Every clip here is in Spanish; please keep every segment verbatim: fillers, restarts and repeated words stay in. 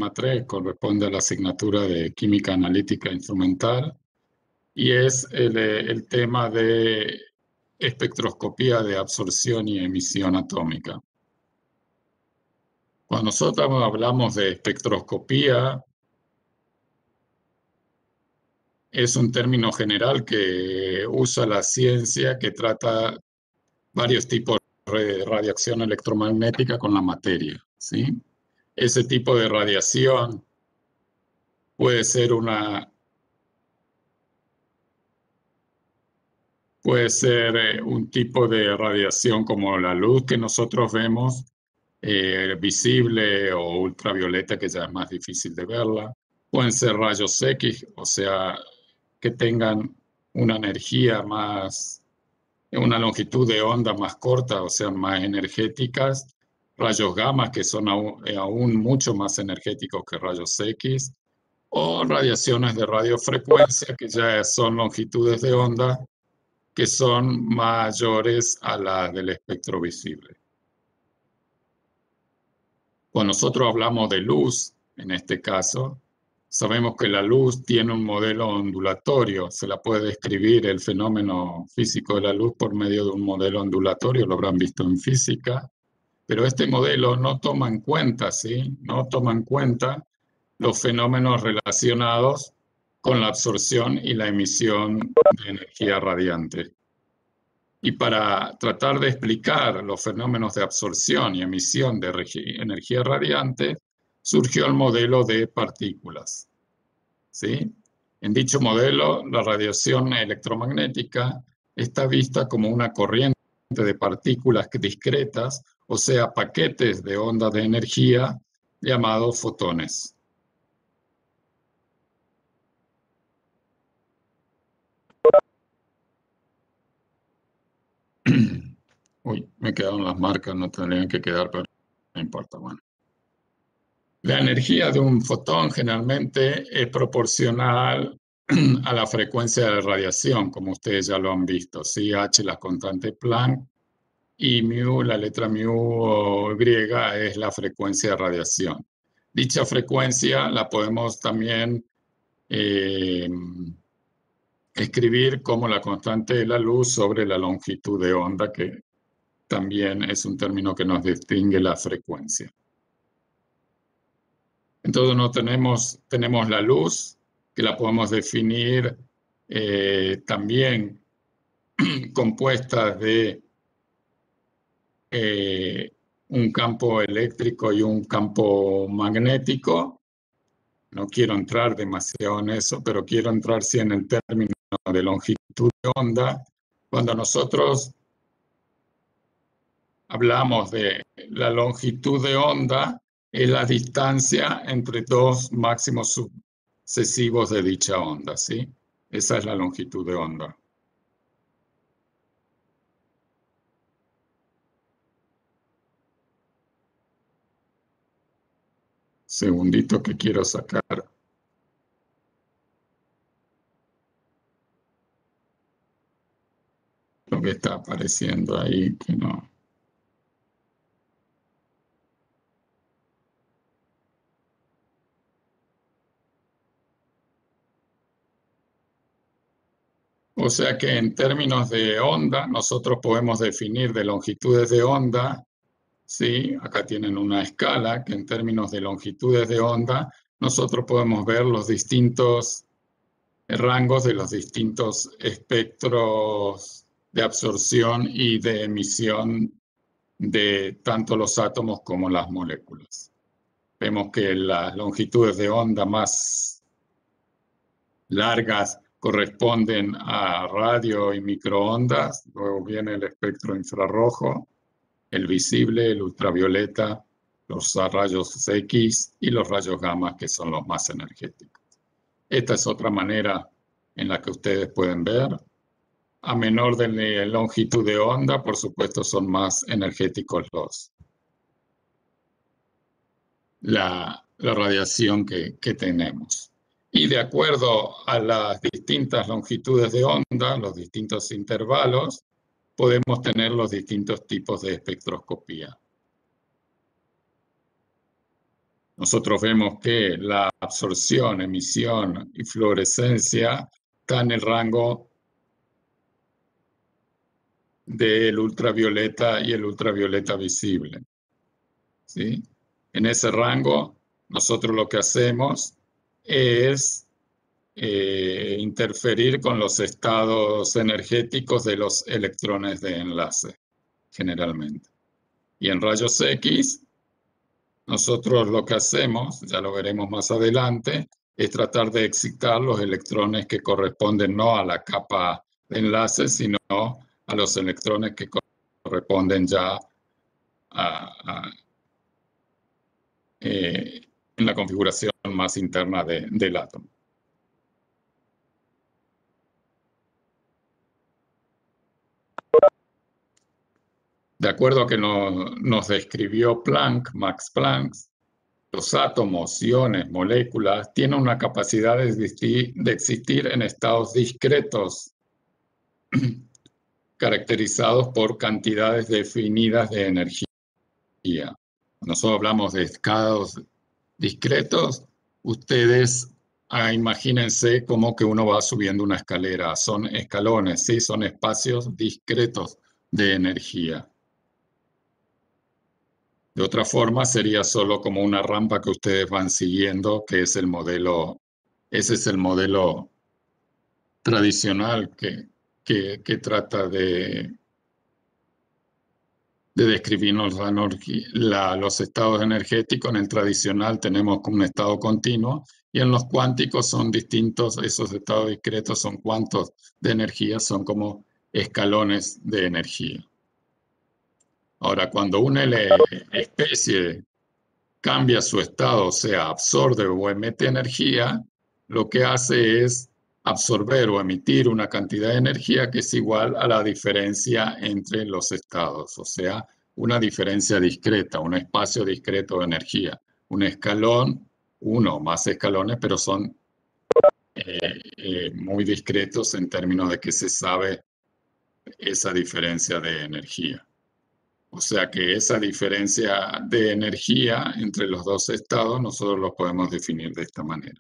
tema tres, corresponde a la asignatura de Química Analítica Instrumental y es el, el tema de espectroscopía de absorción y emisión atómica. Cuando nosotros hablamos de espectroscopía, es un término general que usa la ciencia que trata varios tipos de radiación electromagnética con la materia, ¿sí? Ese tipo de radiación puede ser una puede ser eh, un tipo de radiación como la luz que nosotros vemos, eh, visible o ultravioleta, que ya es más difícil de verla. Pueden ser rayos X, o sea, que tengan una energía más, una longitud de onda más corta, o sea, más energéticas. Rayos gamma, que son aún, eh, aún mucho más energéticos que rayos X. O radiaciones de radiofrecuencia, que ya son longitudes de onda que son mayores a las del espectro visible. Cuando nosotros hablamos de luz, en este caso, sabemos que la luz tiene un modelo ondulatorio. Se la puede describir el fenómeno físico de la luz por medio de un modelo ondulatorio, lo habrán visto en física, pero este modelo no toma en cuenta, ¿sí? No toma en cuenta los fenómenos relacionados con la absorción y la emisión de energía radiante. Y para tratar de explicar los fenómenos de absorción y emisión de energía radiante, surgió el modelo de partículas, ¿sí? En dicho modelo, la radiación electromagnética está vista como una corriente de partículas discretas, o sea, paquetes de ondas de energía llamados fotones. Uy, me quedaron las marcas, no tendrían que quedar, pero no importa, bueno. La energía de un fotón generalmente es proporcional a la frecuencia de radiación, como ustedes ya lo han visto, ¿sí? H, la constante Planck, y mu, la letra mu o griega, es la frecuencia de radiación. Dicha frecuencia la podemos también eh, escribir como la constante de la luz sobre la longitud de onda, que también es un término que nos distingue la frecuencia. Entonces no tenemos, tenemos la luz, que la podemos definir eh, también compuesta de eh, un campo eléctrico y un campo magnético. No quiero entrar demasiado en eso, pero quiero entrar sí en el término de longitud de onda. Cuando nosotros hablamos de la longitud de onda, es la distancia entre dos máximos sucesivos de dicha onda, ¿sí? Esa es la longitud de onda. Segundito que quiero sacar. Lo que está apareciendo ahí, que no. O sea que en términos de onda, nosotros podemos definir de longitudes de onda, ¿sí? Acá tienen una escala que en términos de longitudes de onda, nosotros podemos ver los distintos rangos de los distintos espectros de absorción y de emisión de tanto los átomos como las moléculas. Vemos que las longitudes de onda más largas corresponden a radio y microondas, luego viene el espectro infrarrojo, el visible, el ultravioleta, los rayos X y los rayos gamma, que son los más energéticos. Esta es otra manera en la que ustedes pueden ver. A menor de longitud de onda, por supuesto, son más energéticos los, la, la radiación que, que tenemos. Y de acuerdo a las distintas longitudes de onda, los distintos intervalos, podemos tener los distintos tipos de espectroscopía. nosotros vemos que la absorción, emisión y fluorescencia están en el rango del ultravioleta y el ultravioleta visible, ¿sí? En ese rango, nosotros lo que hacemos es eh, interferir con los estados energéticos de los electrones de enlace, generalmente. Y en rayos X, nosotros lo que hacemos, ya lo veremos más adelante, es tratar de excitar los electrones que corresponden no a la capa de enlace, sino a los electrones que corresponden ya a, a, eh, en la configuración más interna de, del átomo. De acuerdo a que no, nos describió Planck, Max Planck, los átomos, iones, moléculas tienen una capacidad de existir, de existir en estados discretos, caracterizados por cantidades definidas de energía. Cuando nosotros hablamos de estados discretos, ustedes ah, imagínense como que uno va subiendo una escalera. Son escalones, ¿sí? Son espacios discretos de energía. De otra forma, sería solo como una rampa que ustedes van siguiendo, que es el modelo, ese es el modelo tradicional que, que, que trata de, de describirnos la, la, los estados energéticos. En el tradicional tenemos como un estado continuo y en los cuánticos son distintos, esos estados discretos son cuantos de energía, son como escalones de energía. Ahora, cuando una especie cambia su estado, o sea, absorbe o emite energía, lo que hace es absorber o emitir una cantidad de energía que es igual a la diferencia entre los estados, o sea, una diferencia discreta, un espacio discreto de energía. Un escalón, uno o más escalones, pero son eh, eh, muy discretos en términos de que se sabe esa diferencia de energía. O sea que esa diferencia de energía entre los dos estados nosotros lo podemos definir de esta manera.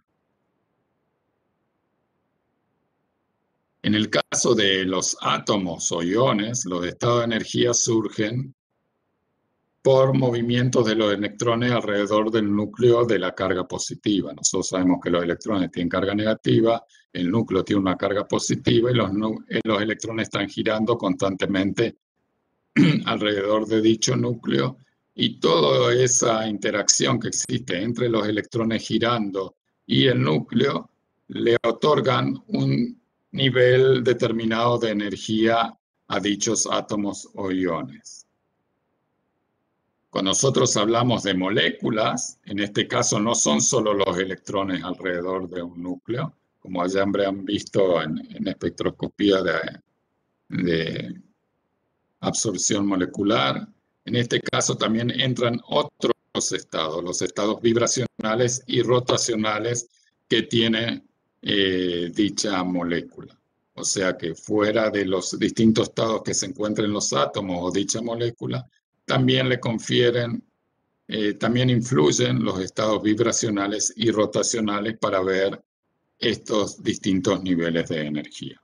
En el caso de los átomos o iones, los estados de energía surgen por movimientos de los electrones alrededor del núcleo de la carga positiva. Nosotros sabemos que los electrones tienen carga negativa, el núcleo tiene una carga positiva y los, los electrones están girando constantemente alrededor de dicho núcleo, y toda esa interacción que existe entre los electrones girando y el núcleo le otorgan un nivel determinado de energía a dichos átomos o iones. Cuando nosotros hablamos de moléculas, en este caso no son solo los electrones alrededor de un núcleo, como ya han visto en, en espectroscopía de, de absorción molecular. En este caso también entran otros estados, los estados vibracionales y rotacionales que tiene eh, dicha molécula. O sea que fuera de los distintos estados que se encuentran en los átomos o dicha molécula, también le confieren, eh, también influyen los estados vibracionales y rotacionales para ver estos distintos niveles de energía.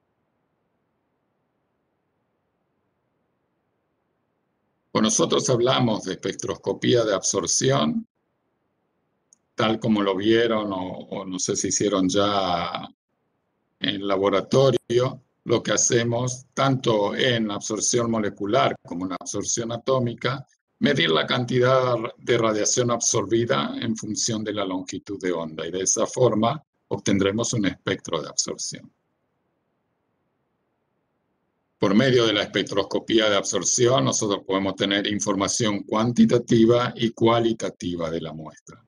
Cuando nosotros hablamos de espectroscopía de absorción, tal como lo vieron o, o no sé si hicieron ya en laboratorio, lo que hacemos tanto en absorción molecular como en absorción atómica, medir la cantidad de radiación absorbida en función de la longitud de onda, y de esa forma obtendremos un espectro de absorción. Por medio de la espectroscopía de absorción, nosotros podemos tener información cuantitativa y cualitativa de la muestra.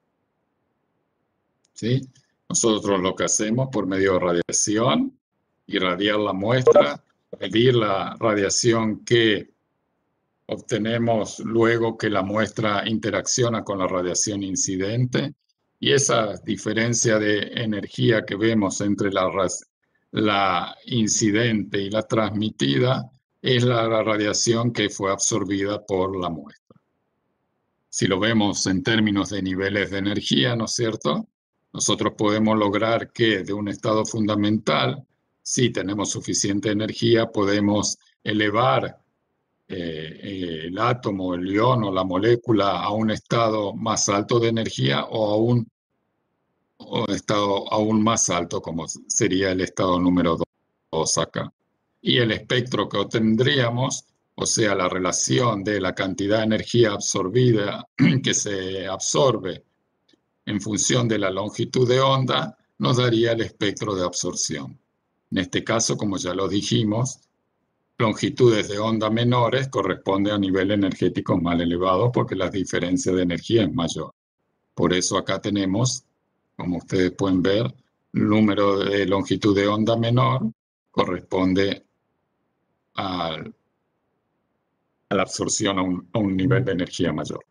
¿Sí? Nosotros lo que hacemos por medio de radiación, irradiar la muestra, medir la radiación que obtenemos luego que la muestra interacciona con la radiación incidente, y esa diferencia de energía que vemos entre la, la incidente y la transmitida es la radiación que fue absorbida por la muestra. si lo vemos en términos de niveles de energía, ¿no es cierto? Nosotros podemos lograr que de un estado fundamental, si tenemos suficiente energía, podemos elevar eh, eh, el átomo, el ion o la molécula a un estado más alto de energía o a un o estado aún más alto, como sería el estado número dos acá. Y el espectro que obtendríamos, o sea, la relación de la cantidad de energía absorbida que se absorbe en función de la longitud de onda, nos daría el espectro de absorción. En este caso, como ya lo dijimos, longitudes de onda menores corresponden a nivel energético más elevado porque la diferencia de energía es mayor. Por eso acá tenemos, como ustedes pueden ver, el número de longitud de onda menor corresponde al, a la absorción a un, a un nivel de energía mayor.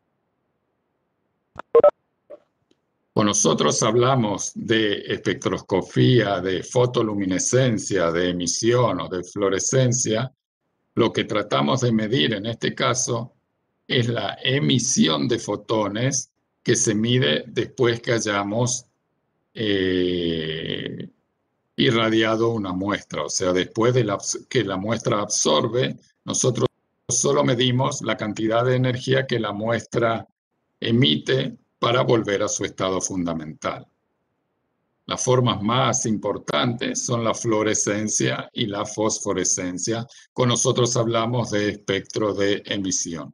Cuando nosotros hablamos de espectroscopía, de fotoluminescencia, de emisión o de fluorescencia, lo que tratamos de medir en este caso es la emisión de fotones que se mide después que hayamos eh, irradiado una muestra. O sea, después de la, que la muestra absorbe, nosotros solo medimos la cantidad de energía que la muestra emite para volver a su estado fundamental. Las formas más importantes son la fluorescencia y la fosforescencia. Con nosotros hablamos de espectro de emisión.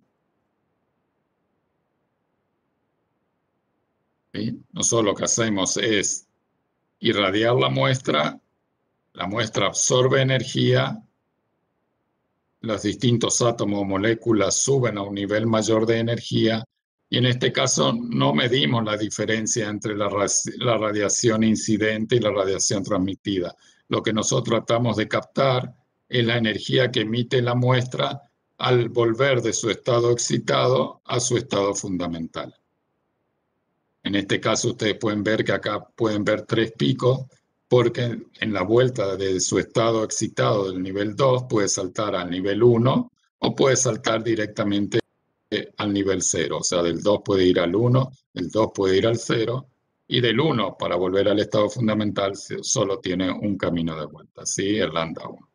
¿Sí? Nosotros lo que hacemos es irradiar la muestra, la muestra absorbe energía, los distintos átomos o moléculas suben a un nivel mayor de energía y en este caso no medimos la diferencia entre la, la radiación incidente y la radiación transmitida. Lo que nosotros tratamos de captar es la energía que emite la muestra al volver de su estado excitado a su estado fundamental. En este caso ustedes pueden ver que acá pueden ver tres picos porque en la vuelta de su estado excitado del nivel dos puede saltar al nivel uno o puede saltar directamente al nivel cero. O sea, del dos puede ir al uno, del dos puede ir al cero y del uno para volver al estado fundamental solo tiene un camino de vuelta, ¿sí? El lambda uno.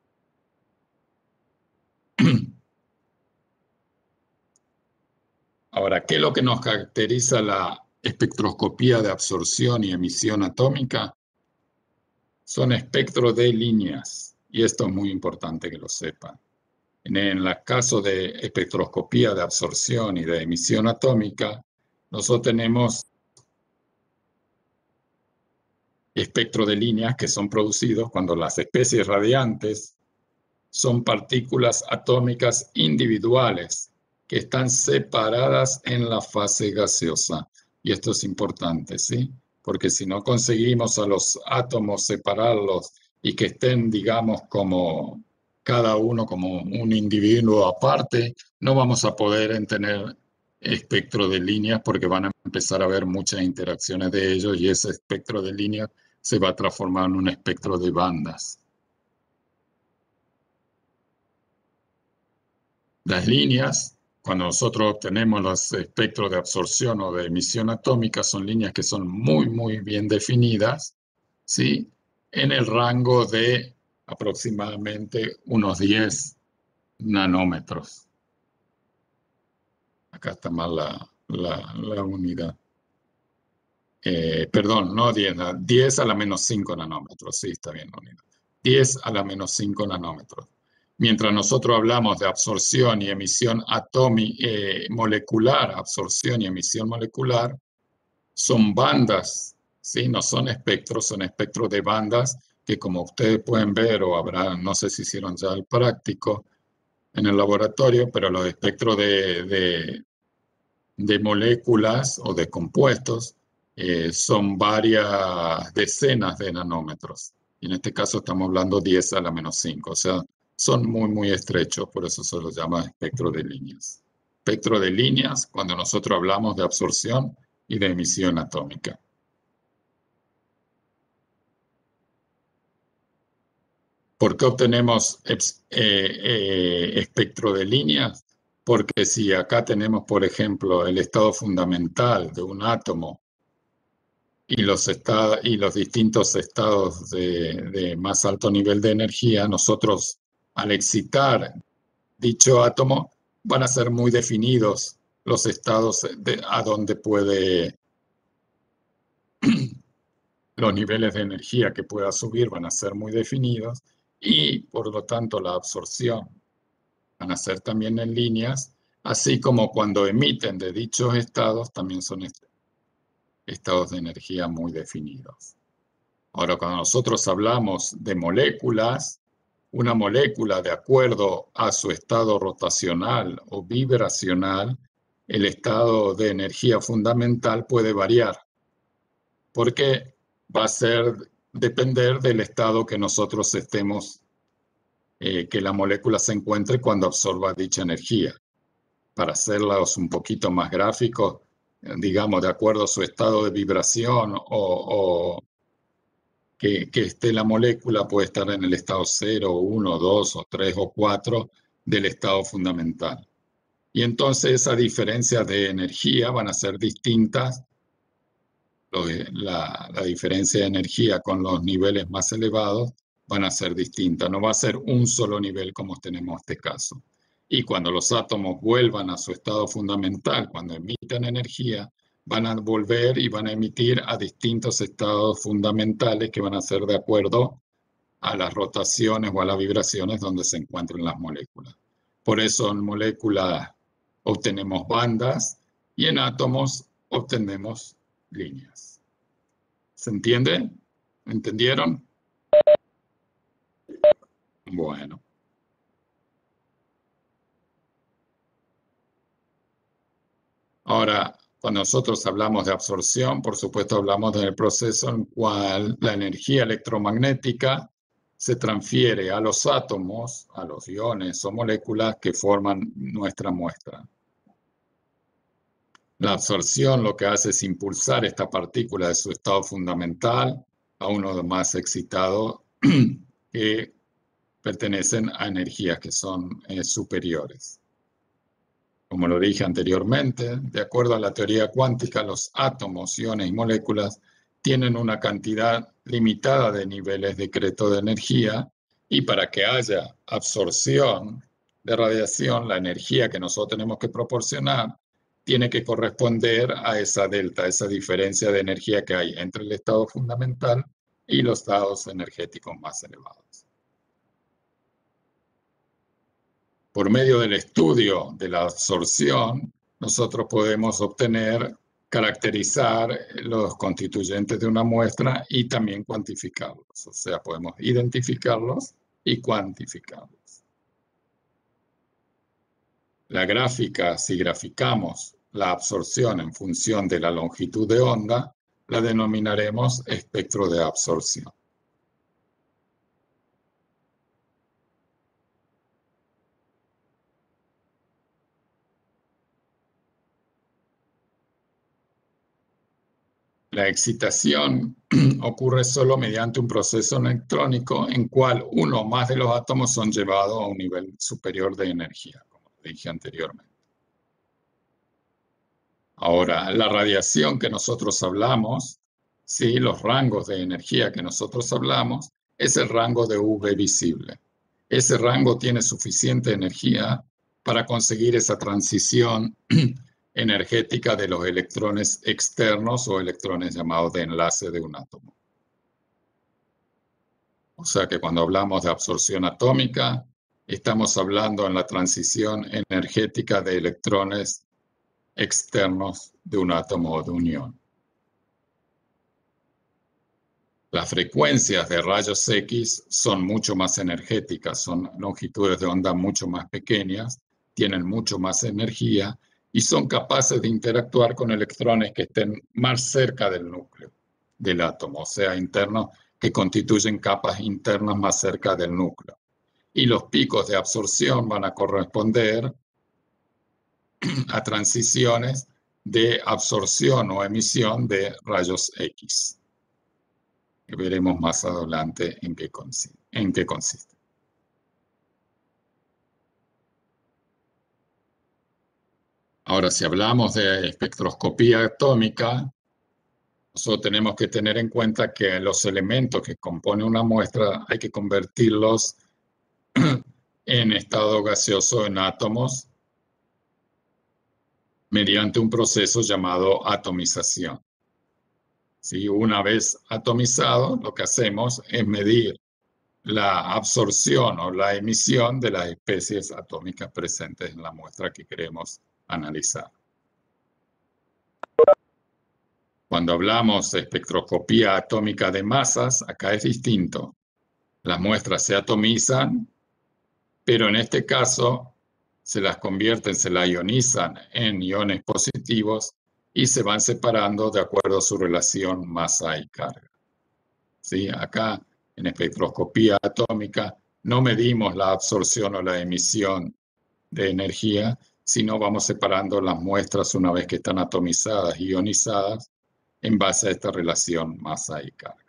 Ahora, ¿qué es lo que nos caracteriza la espectroscopía de absorción y emisión atómica? Son espectros de líneas, y esto es muy importante que lo sepan. En el caso de espectroscopía de absorción y de emisión atómica, nosotros tenemos espectros de líneas que son producidos cuando las especies radiantes son partículas atómicas individuales que están separadas en la fase gaseosa. Y esto es importante, ¿sí? Porque si no conseguimos a los átomos separarlos y que estén, digamos, como cada uno como un individuo aparte, no vamos a poder tener espectro de líneas porque van a empezar a haber muchas interacciones de ellos y ese espectro de líneas se va a transformar en un espectro de bandas. Las líneas, cuando nosotros obtenemos los espectros de absorción o de emisión atómica, son líneas que son muy, muy bien definidas, ¿sí? En el rango de aproximadamente unos diez nanómetros. Acá está mal la, la, la unidad. Eh, perdón, no diez, diez a la menos cinco nanómetros, sí, está bien la unidad. diez a la menos cinco nanómetros. Mientras nosotros hablamos de absorción y emisión atómica, eh, molecular, absorción y emisión molecular, son bandas, ¿sí? No son espectros, son espectros de bandas que como ustedes pueden ver o habrán, no sé si hicieron ya el práctico en el laboratorio, pero los espectros de, de, de moléculas o de compuestos eh, son varias decenas de nanómetros. Y en este caso estamos hablando diez a la menos cinco, o sea, son muy, muy estrechos, por eso se los llama espectro de líneas. Espectro de líneas cuando nosotros hablamos de absorción y de emisión atómica. ¿Por qué obtenemos eh, eh, espectro de líneas? Porque si acá tenemos, por ejemplo, el estado fundamental de un átomo y los, estados, y los distintos estados de, de más alto nivel de energía, nosotros al excitar dicho átomo van a ser muy definidos los estados de, a donde puede, los niveles de energía que pueda subir van a ser muy definidos y por lo tanto la absorción van a ser también en líneas, así como cuando emiten de dichos estados también son est estados de energía muy definidos. Ahora, cuando nosotros hablamos de moléculas, una molécula, de acuerdo a su estado rotacional o vibracional, el estado de energía fundamental puede variar, porque va a ser depender del estado que nosotros estemos, eh, que la molécula se encuentre cuando absorba dicha energía. Para hacerlos un poquito más gráficos, eh, digamos, de acuerdo a su estado de vibración o, o que, que esté la molécula, puede estar en el estado cero, uno, dos o tres o cuatro del estado fundamental. Y entonces esa diferencia de energía van a ser distintas. La, la diferencia de energía con los niveles más elevados van a ser distintas. No va a ser un solo nivel como tenemos este caso. Y cuando los átomos vuelvan a su estado fundamental, cuando emiten energía, van a volver y van a emitir a distintos estados fundamentales que van a ser de acuerdo a las rotaciones o a las vibraciones donde se encuentren las moléculas. Por eso en moléculas obtenemos bandas y en átomos obtenemos líneas. ¿Se entiende? ¿Entendieron? Bueno. Ahora, cuando nosotros hablamos de absorción, por supuesto hablamos del proceso en el cual la energía electromagnética se transfiere a los átomos, a los iones o moléculas que forman nuestra muestra. La absorción lo que hace es impulsar esta partícula de su estado fundamental a uno más excitado que pertenecen a energías que son eh, superiores. Como lo dije anteriormente, de acuerdo a la teoría cuántica, los átomos, iones y moléculas tienen una cantidad limitada de niveles decreto de energía y para que haya absorción de radiación, la energía que nosotros tenemos que proporcionar tiene que corresponder a esa delta, esa diferencia de energía que hay entre el estado fundamental y los estados energéticos más elevados. Por medio del estudio de la absorción, nosotros podemos obtener, caracterizar los constituyentes de una muestra y también cuantificarlos. O sea, podemos identificarlos y cuantificarlos. La gráfica, si graficamos la absorción en función de la longitud de onda, la denominaremos espectro de absorción. La excitación ocurre solo mediante un proceso electrónico en cual uno o más de los átomos son llevados a un nivel superior de energía, como dije anteriormente. Ahora, la radiación que nosotros hablamos, ¿sí? Los rangos de energía que nosotros hablamos, es el rango de U V visible. Ese rango tiene suficiente energía para conseguir esa transición energética de los electrones externos o electrones llamados de enlace de un átomo. O sea que cuando hablamos de absorción atómica, estamos hablando en la transición energética de electrones externos de un átomo o de un ion. Las frecuencias de rayos X son mucho más energéticas, son longitudes de onda mucho más pequeñas, tienen mucho más energía y son capaces de interactuar con electrones que estén más cerca del núcleo del átomo, o sea, internos que constituyen capas internas más cerca del núcleo. Y los picos de absorción van a corresponder a transiciones de absorción o emisión de rayos X. Que veremos más adelante en qué consiste. En qué consiste. Ahora, si hablamos de espectroscopía atómica, nosotros tenemos que tener en cuenta que los elementos que componen una muestra hay que convertirlos en estado gaseoso en átomos mediante un proceso llamado atomización. ¿Sí? Una vez atomizado, lo que hacemos es medir la absorción o la emisión de las especies atómicas presentes en la muestra que queremos analizar. Cuando hablamos de espectroscopía atómica de masas, acá es distinto. Las muestras se atomizan, pero en este caso se las convierten, se las ionizan en iones positivos y se van separando de acuerdo a su relación masa y carga. ¿Sí? Acá, en espectroscopía atómica, no medimos la absorción o la emisión de energía, sino vamos separando las muestras una vez que están atomizadas y ionizadas en base a esta relación masa y carga.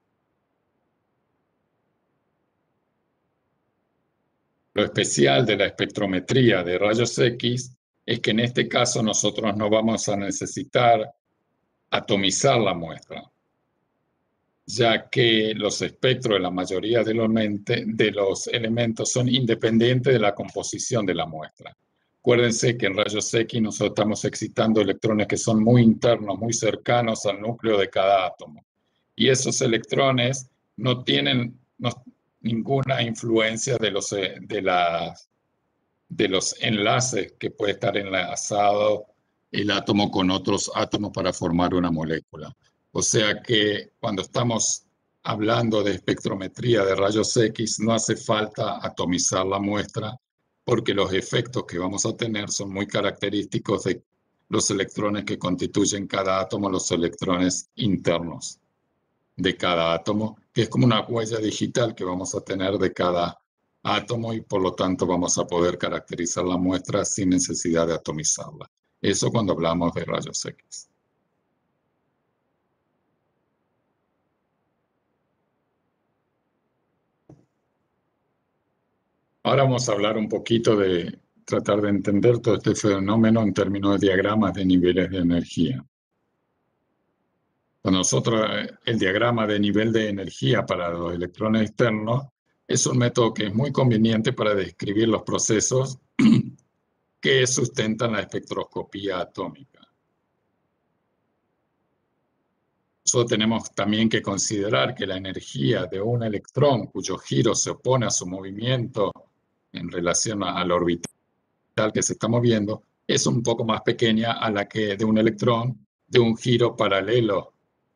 Lo especial de la espectrometría de rayos X es que en este caso nosotros no vamos a necesitar atomizar la muestra, ya que los espectros de la mayoría de los, de los elementos son independientes de la composición de la muestra. Acuérdense que en rayos X nosotros estamos excitando electrones que son muy internos, muy cercanos al núcleo de cada átomo. Y esos electrones no tienen no, ninguna influencia de los, de, la, de los enlaces que puede estar enlazado el átomo con otros átomos para formar una molécula. O sea que cuando estamos hablando de espectrometría de rayos X, no hace falta atomizar la muestra porque los efectos que vamos a tener son muy característicos de los electrones que constituyen cada átomo, los electrones internos de cada átomo, que es como una huella digital que vamos a tener de cada átomo y por lo tanto vamos a poder caracterizar la muestra sin necesidad de atomizarla. Eso cuando hablamos de rayos X. Ahora vamos a hablar un poquito de tratar de entender todo este fenómeno en términos de diagramas de niveles de energía. Para nosotros, el diagrama de nivel de energía para los electrones externos es un método que es muy conveniente para describir los procesos que sustentan la espectroscopía atómica. Nosotros tenemos también que considerar que la energía de un electrón cuyo giro se opone a su movimiento en relación al orbital que se está moviendo es un poco más pequeña a la que de un electrón de un giro paralelo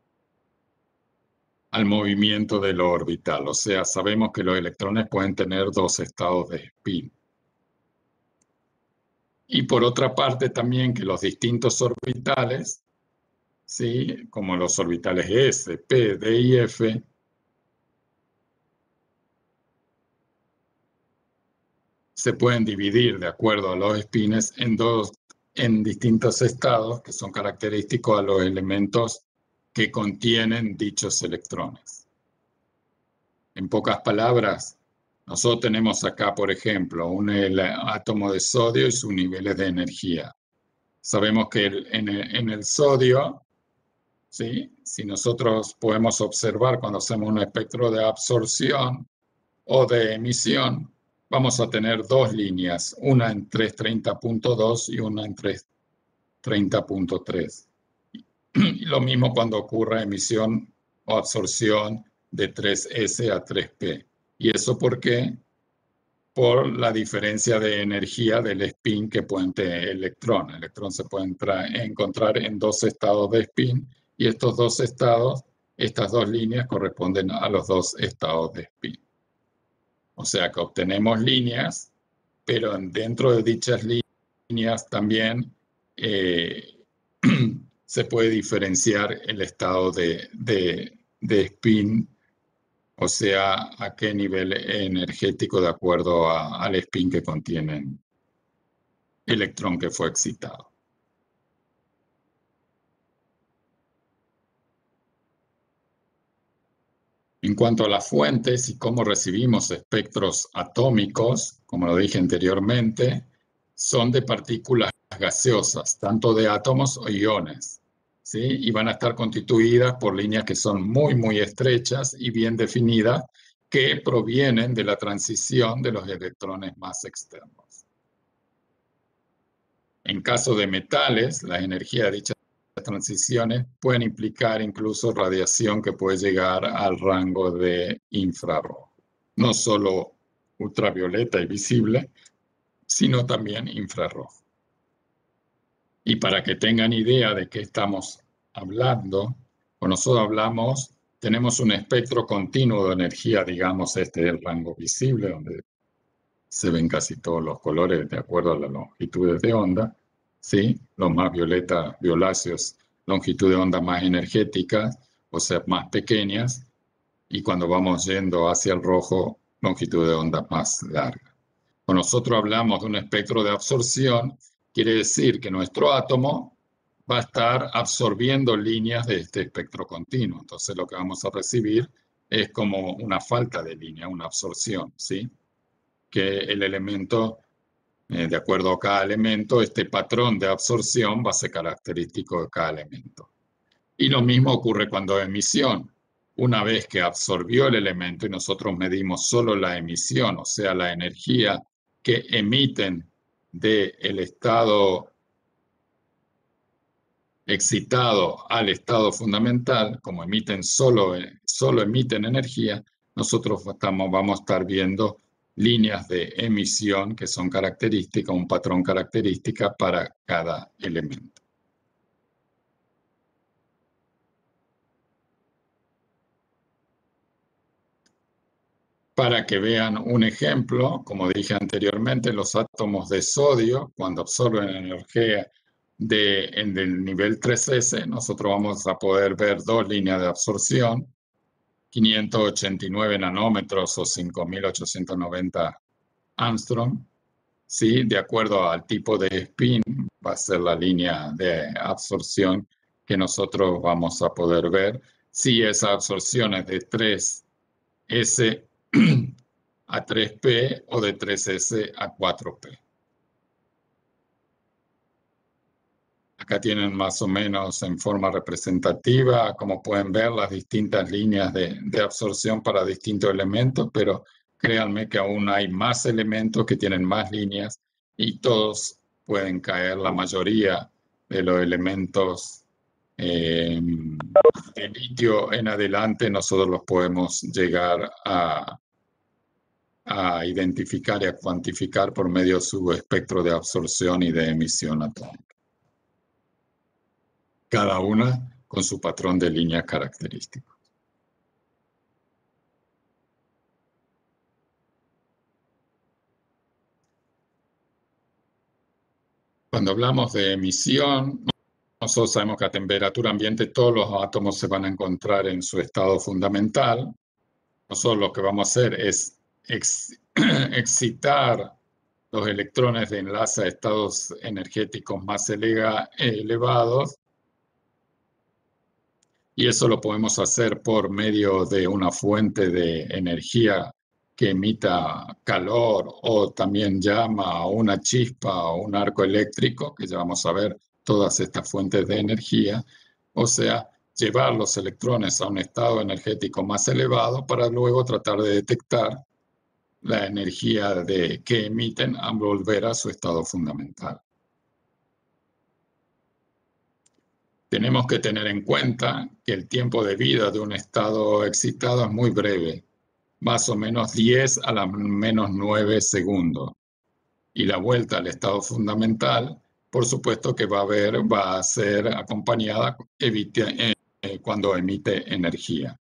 al movimiento del orbital. O sea, sabemos que los electrones pueden tener dos estados de spin. Y por otra parte también que los distintos orbitales, ¿sí? Como los orbitales S, P, D y F, se pueden dividir de acuerdo a los spines en dos, en distintos estados que son característicos a los elementos que contienen dichos electrones. En pocas palabras, nosotros tenemos acá, por ejemplo, un átomo de sodio y sus niveles de energía. Sabemos que el, en, el, en el sodio, ¿sí? Si nosotros podemos observar cuando hacemos un espectro de absorción o de emisión, vamos a tener dos líneas, una en trescientos treinta punto dos y una en trescientos treinta punto tres. Y lo mismo cuando ocurre emisión o absorción de tres ese a tres pe. ¿Y eso por qué? Por la diferencia de energía del spin que puede tener el electrón. El electrón se puede entrar, encontrar en dos estados de spin y estos dos estados, estas dos líneas corresponden a los dos estados de spin. O sea que obtenemos líneas, pero dentro de dichas líneas también eh, se puede diferenciar el estado de, de, de spin, o sea, a qué nivel energético de acuerdo a, al spin que contiene el electrón que fue excitado. En cuanto a las fuentes y cómo recibimos espectros atómicos, como lo dije anteriormente, son de partículas gaseosas, tanto de átomos o iones, ¿sí? Y van a estar constituidas por líneas que son muy, muy estrechas y bien definidas, que provienen de la transición de los electrones más externos. En caso de metales, la energía de dichas transiciones pueden implicar incluso radiación que puede llegar al rango de infrarrojo. No solo ultravioleta y visible, sino también infrarrojo. Y para que tengan idea de qué estamos hablando, cuando nosotros hablamos, tenemos un espectro continuo de energía, digamos, este es el rango visible, donde se ven casi todos los colores de acuerdo a las longitudes de onda, ¿sí? Los más violeta, violáceos, longitud de onda más energéticas, o sea, más pequeñas, y cuando vamos yendo hacia el rojo, longitud de onda más larga. Cuando nosotros hablamos de un espectro de absorción, quiere decir que nuestro átomo va a estar absorbiendo líneas de este espectro continuo. Entonces lo que vamos a recibir es como una falta de línea, una absorción, ¿sí? Que el elemento, eh, de acuerdo a cada elemento, este patrón de absorción va a ser característico de cada elemento. Y lo mismo ocurre cuando hay emisión. Una vez que absorbió el elemento y nosotros medimos solo la emisión, o sea, la energía que emiten del estado excitado al estado fundamental, como emiten solo, solo emiten energía, nosotros estamos, vamos a estar viendo líneas de emisión que son características, un patrón característica para cada elemento. Para que vean un ejemplo, como dije anteriormente, los átomos de sodio, cuando absorben energía de, en el nivel tres S, nosotros vamos a poder ver dos líneas de absorción, quinientos ochenta y nueve nanómetros o cinco mil ochocientos noventa Armstrong, ¿sí? De acuerdo al tipo de spin, va a ser la línea de absorción que nosotros vamos a poder ver. Si esa absorción es de tres S a tres P o de tres S a cuatro P. Acá tienen más o menos en forma representativa, como pueden ver, las distintas líneas de, de absorción para distintos elementos, pero créanme que aún hay más elementos que tienen más líneas y todos pueden caer, la mayoría de los elementos eh, de litio en adelante, nosotros los podemos llegar a a identificar y a cuantificar por medio de su espectro de absorción y de emisión atómica. Cada una con su patrón de línea característico. Cuando hablamos de emisión, nosotros sabemos que a temperatura ambiente todos los átomos se van a encontrar en su estado fundamental. Nosotros lo que vamos a hacer es ex excitar los electrones de enlace a estados energéticos más elevados, y eso lo podemos hacer por medio de una fuente de energía que emita calor o también llama o una chispa o un arco eléctrico, que ya vamos a ver todas estas fuentes de energía, o sea, llevar los electrones a un estado energético más elevado para luego tratar de detectar la energía de, que emiten al volver a su estado fundamental. Tenemos que tener en cuenta que el tiempo de vida de un estado excitado es muy breve, más o menos diez a la menos nueve segundos. Y la vuelta al estado fundamental, por supuesto que va a, haber, va a ser acompañada evite, eh, cuando emite energía.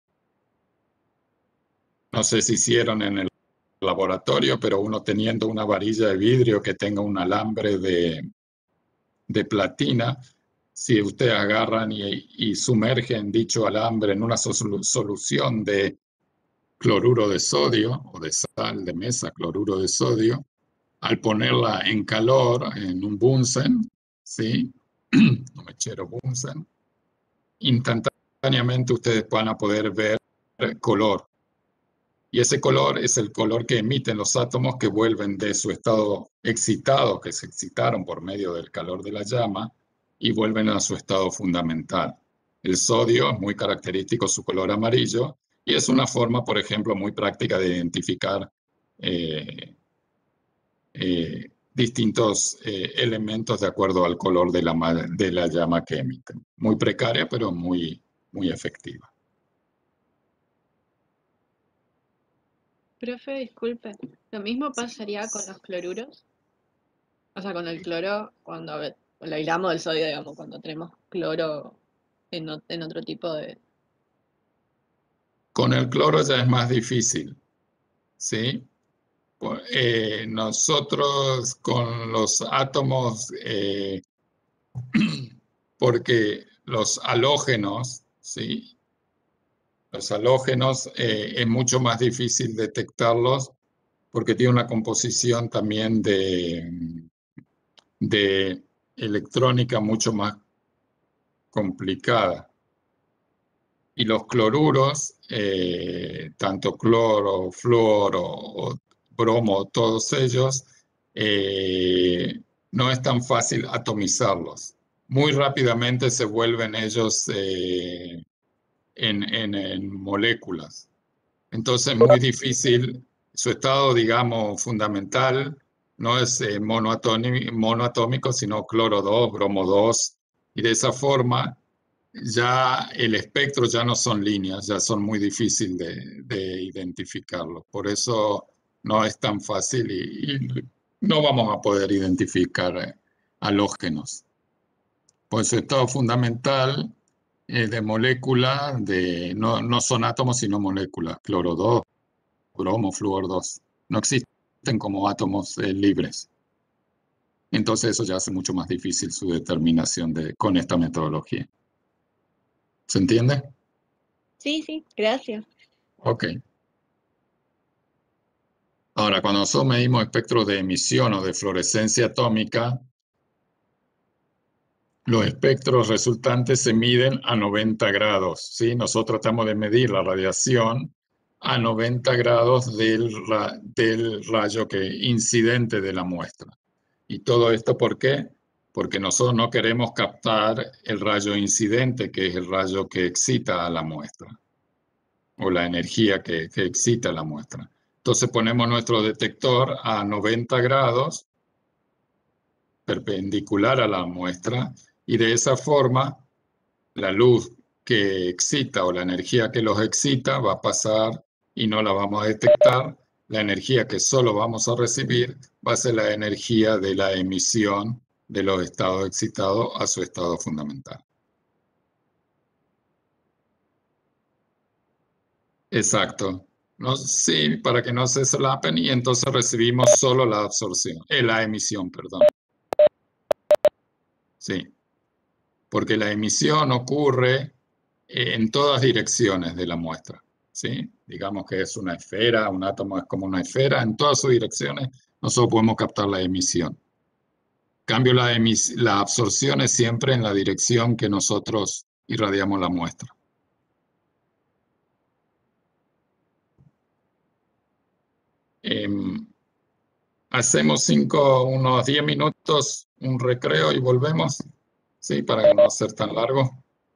No sé si hicieron en el laboratorio, pero uno teniendo una varilla de vidrio que tenga un alambre de, de platina, si ustedes agarran y, y sumergen dicho alambre en una sol solución de cloruro de sodio o de sal de mesa, cloruro de sodio, al ponerla en calor en un Bunsen, ¿sí? un mechero Bunsen, instantáneamente ustedes van a poder ver color. Y ese color es el color que emiten los átomos que vuelven de su estado excitado, que se excitaron por medio del calor de la llama, y vuelven a su estado fundamental. El sodio es muy característico su color amarillo, y es una forma, por ejemplo, muy práctica de identificar eh, eh, distintos eh, elementos de acuerdo al color de la, de la llama que emiten. Muy precaria, pero muy, muy efectiva. Profe, disculpe, ¿lo mismo pasaría con los cloruros? O sea, con el cloro, cuando lo aislamos del sodio, digamos, cuando tenemos cloro en, o- en otro tipo de... Con el cloro ya es más difícil, ¿sí? Por- eh, nosotros con los átomos, eh, porque los halógenos, ¿sí? Los halógenos eh, es mucho más difícil detectarlos porque tiene una composición también de, de electrónica mucho más complicada. Y los cloruros, eh, tanto cloro, fluoro o bromo, todos ellos, eh, no es tan fácil atomizarlos. Muy rápidamente se vuelven ellos eh, en, en, en moléculas. Entonces es muy difícil, su estado, digamos, fundamental no es eh, monoatómico, monoatómico, sino cloro dos, bromo dos, y de esa forma ya el espectro ya no son líneas, ya son muy difíciles de, de identificarlo. Por eso no es tan fácil y, y no vamos a poder identificar eh, halógenos. Pues su estado fundamental eh, de molécula, de, no, no son átomos sino moléculas, cloro dos, bromo, flúor dos. No existen como átomos eh, libres. Entonces eso ya hace mucho más difícil su determinación de, con esta metodología. ¿Se entiende? Sí, sí, gracias. Ok. Ahora, cuando nosotros medimos espectros de emisión o de fluorescencia atómica, los espectros resultantes se miden a noventa grados, ¿sí? Nosotros tratamos de medir la radiación a noventa grados del, ra del rayo que, incidente de la muestra. ¿Y todo esto por qué? Porque nosotros no queremos captar el rayo incidente, que es el rayo que excita a la muestra, o la energía que, que excita a la muestra. Entonces ponemos nuestro detector a noventa grados, perpendicular a la muestra, y de esa forma la luz que excita o la energía que los excita va a pasar y no la vamos a detectar. La energía que solo vamos a recibir va a ser la energía de la emisión de los estados excitados a su estado fundamental. Exacto. No, sí, para que no se solapen y entonces recibimos solo la absorción, eh, la emisión, perdón. Sí, porque la emisión ocurre en todas direcciones de la muestra, ¿sí? Digamos que es una esfera, un átomo es como una esfera, en todas sus direcciones nosotros podemos captar la emisión. En cambio, la, emis la absorción es siempre en la dirección que nosotros irradiamos la muestra. Eh, hacemos cinco, unos diez minutos, un recreo y volvemos, ¿sí? Para no ser tan largo.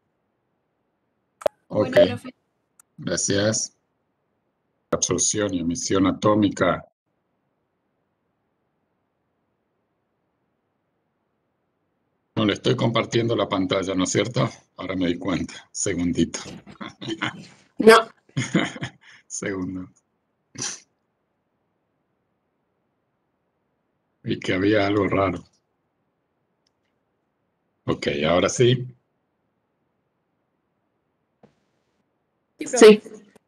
Ok, Bueno, profe. gracias. Absorción y emisión atómica. No le estoy compartiendo la pantalla, ¿no es cierto? Ahora me di cuenta. Segundito. No. Segundo. Y que había algo raro. Ok, ahora sí. Sí.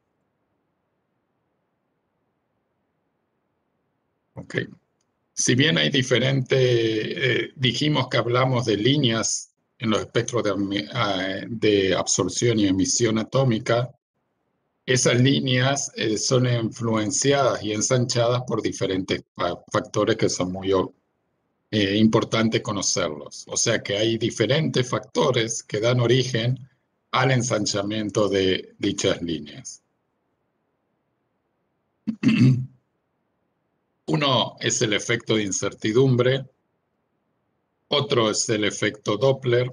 Ok. Si bien hay diferentes, eh, dijimos que hablamos de líneas en los espectros de, eh, de absorción y emisión atómica, esas líneas eh, son influenciadas y ensanchadas por diferentes factores que son muy eh, importante conocerlos. O sea que hay diferentes factores que dan origen al ensanchamiento de dichas líneas. Uno es el efecto de incertidumbre, otro es el efecto Doppler,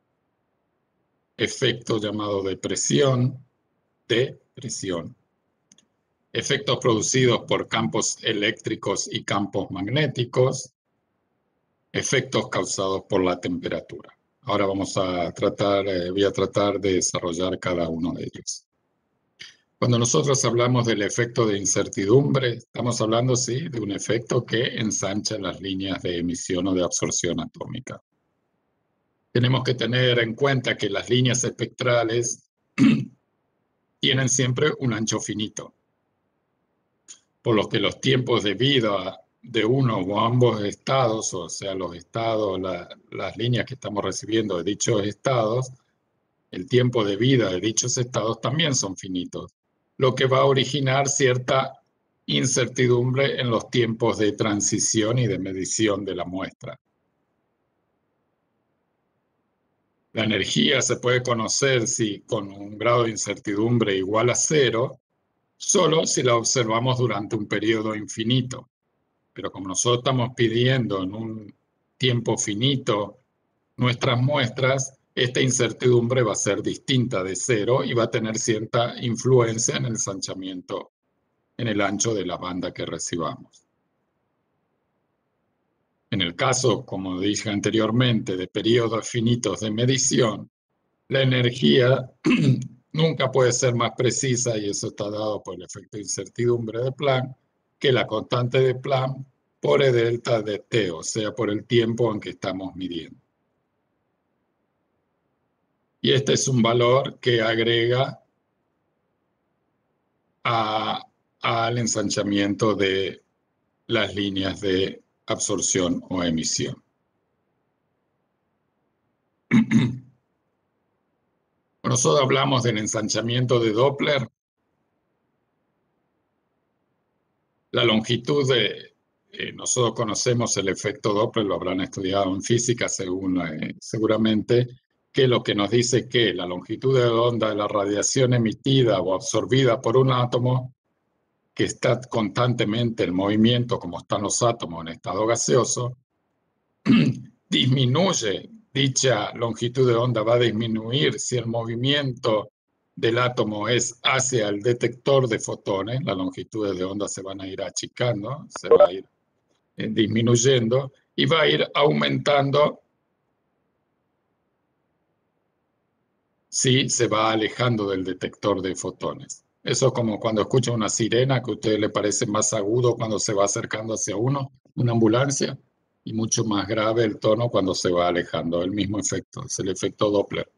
efecto llamado de presión, de presión, efectos producidos por campos eléctricos y campos magnéticos, efectos causados por la temperatura. Ahora vamos a tratar, eh, voy a tratar de desarrollar cada uno de ellos. Cuando nosotros hablamos del efecto de incertidumbre, estamos hablando, sí, de un efecto que ensancha las líneas de emisión o de absorción atómica. Tenemos que tener en cuenta que las líneas espectrales tienen siempre un ancho finito, por lo que los tiempos de vida de uno o ambos estados, o sea, los estados, la, las líneas que estamos recibiendo de dichos estados, el tiempo de vida de dichos estados también son finitos, lo que va a originar cierta incertidumbre en los tiempos de transición y de medición de la muestra. La energía se puede conocer si con un grado de incertidumbre igual a cero, solo si la observamos durante un periodo infinito. Pero como nosotros estamos pidiendo en un tiempo finito nuestras muestras, esta incertidumbre va a ser distinta de cero y va a tener cierta influencia en el ensanchamiento, en el ancho de la banda que recibamos. En el caso, como dije anteriormente, de periodos finitos de medición, la energía nunca puede ser más precisa, y eso está dado por el efecto de incertidumbre de Planck, que la constante de Planck por E delta de T, o sea, por el tiempo en que estamos midiendo. Y este es un valor que agrega a, al ensanchamiento de las líneas de absorción o emisión. Nosotros hablamos del ensanchamiento de Doppler. La longitud de... Eh, nosotros conocemos el efecto Doppler, lo habrán estudiado en física según, eh, seguramente, que lo que nos dice que la longitud de onda de la radiación emitida o absorbida por un átomo que está constantemente en movimiento, como están los átomos en estado gaseoso, disminuye, dicha longitud de onda va a disminuir si el movimiento del átomo es hacia el detector de fotones, las longitudes de onda se van a ir achicando, se va a ir eh, disminuyendo y va a ir aumentando si se va alejando del detector de fotones. Eso es como cuando escucha una sirena que a usted le parece más agudo cuando se va acercando hacia uno, una ambulancia, y mucho más grave el tono cuando se va alejando. El mismo efecto, es el efecto Doppler.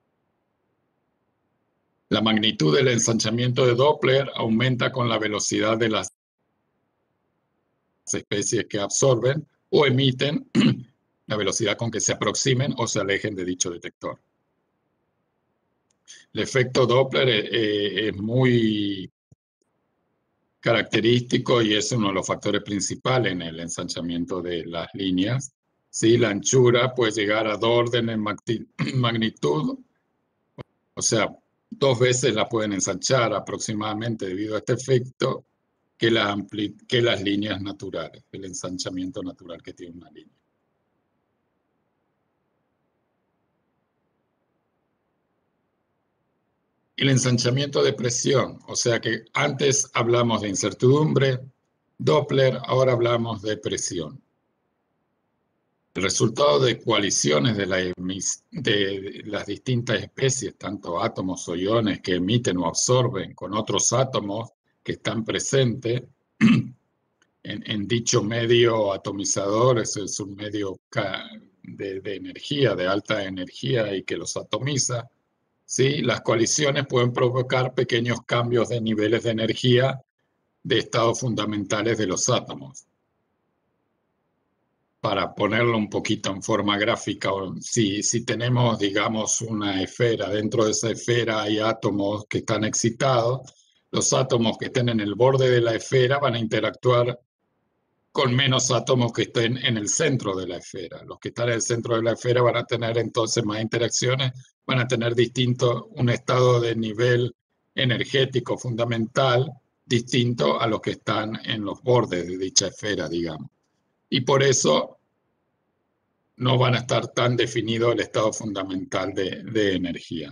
La magnitud del ensanchamiento de Doppler aumenta con la velocidad de las especies que absorben o emiten, la velocidad con que se aproximen o se alejen de dicho detector. El efecto Doppler eh, es muy característico y es uno de los factores principales en el ensanchamiento de las líneas. ¿Sí? La anchura puede llegar a dos órdenes de magnitud, o sea, dos veces la pueden ensanchar aproximadamente debido a este efecto que, la que las líneas naturales, el ensanchamiento natural que tiene una línea. El ensanchamiento de presión, o sea que antes hablamos de incertidumbre, Doppler, ahora hablamos de presión. El resultado de coaliciones de, la de las distintas especies, tanto átomos o iones que emiten o absorben con otros átomos que están presentes en, en dicho medio atomizador, ese es un medio de, de energía, de alta energía y que los atomiza. ¿Sí? Las coaliciones pueden provocar pequeños cambios de niveles de energía de estados fundamentales de los átomos. Para ponerlo un poquito en forma gráfica, si, si tenemos, digamos, una esfera, dentro de esa esfera hay átomos que están excitados, los átomos que estén en el borde de la esfera van a interactuar con menos átomos que estén en el centro de la esfera. Los que están en el centro de la esfera van a tener entonces más interacciones, van a tener distinto, un estado de nivel energético fundamental distinto a los que están en los bordes de dicha esfera, digamos. Y por eso no van a estar tan definido el estado fundamental de, de energía.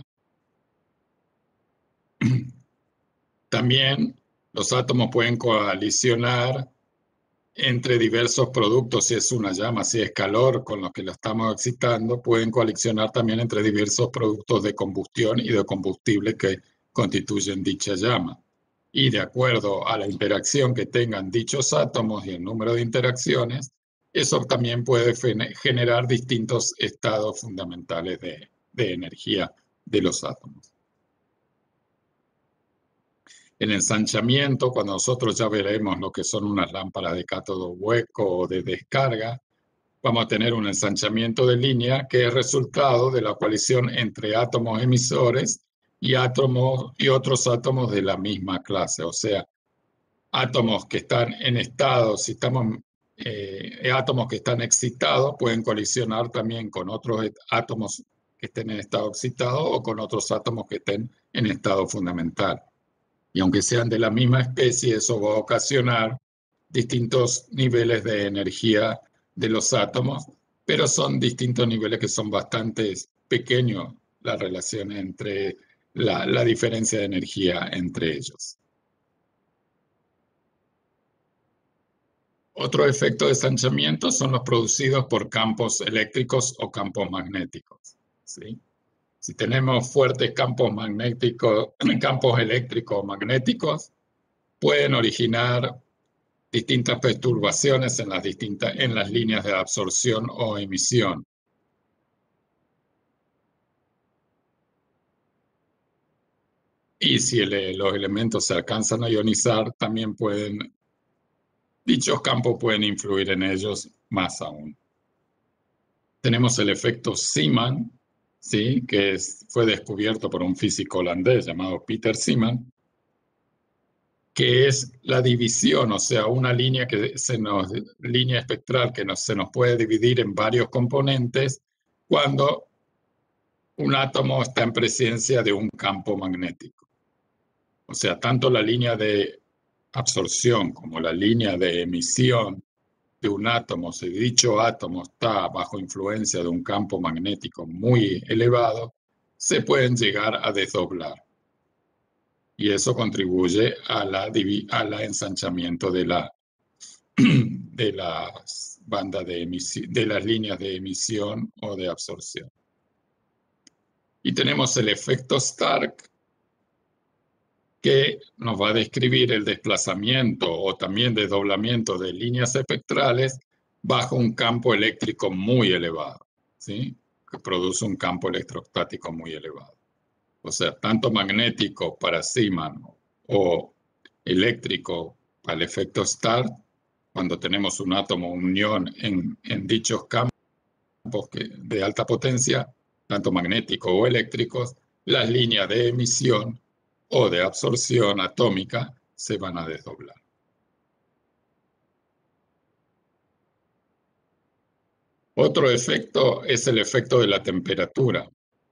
También los átomos pueden colisionar entre diversos productos, si es una llama, si es calor con los que lo estamos excitando, pueden colisionar también entre diversos productos de combustión y de combustible que constituyen dicha llama. Y de acuerdo a la interacción que tengan dichos átomos y el número de interacciones, eso también puede generar distintos estados fundamentales de, de energía de los átomos. El ensanchamiento, cuando nosotros ya veremos lo que son unas lámparas de cátodo hueco o de descarga, vamos a tener un ensanchamiento de línea que es resultado de la colisión entre átomos emisores y, átomos, y otros átomos de la misma clase. O sea, átomos que están en estado, si estamos, eh, átomos que están excitados pueden colisionar también con otros átomos que estén en estado excitado o con otros átomos que estén en estado fundamental. Y aunque sean de la misma especie, eso va a ocasionar distintos niveles de energía de los átomos, pero son distintos niveles que son bastante pequeños, la relación entre la, la diferencia de energía entre ellos. Otro efecto de ensanchamiento son los producidos por campos eléctricos o campos magnéticos, ¿sí? Si tenemos fuertes campos magnéticos, campos eléctricos magnéticos, pueden originar distintas perturbaciones en las, distintas, en las líneas de absorción o emisión. Y si el, los elementos se alcanzan a ionizar, también pueden, dichos campos pueden influir en ellos más aún. Tenemos el efecto Zeeman, ¿sí? Que es, fue descubierto por un físico holandés llamado Peter Zeeman, que es la división, o sea, una línea, que se nos, línea espectral que nos, se nos puede dividir en varios componentes cuando un átomo está en presencia de un campo magnético. O sea, tanto la línea de absorción como la línea de emisión de un átomo, si dicho átomo está bajo influencia de un campo magnético muy elevado, se pueden llegar a desdoblar. Y eso contribuye a la, a la ensanchamiento de la, de las bandas de emisión, de las líneas de emisión o de absorción. Y tenemos el efecto Stark, que nos va a describir el desplazamiento o también desdoblamiento de líneas espectrales bajo un campo eléctrico muy elevado, ¿sí? Que produce un campo electrostático muy elevado. O sea, tanto magnético para Zeeman o eléctrico para el efecto Stark, cuando tenemos un átomo, unión en, en dichos campos que, de alta potencia, tanto magnéticos o eléctricos, las líneas de emisión o de absorción atómica se van a desdoblar. Otro efecto es el efecto de la temperatura,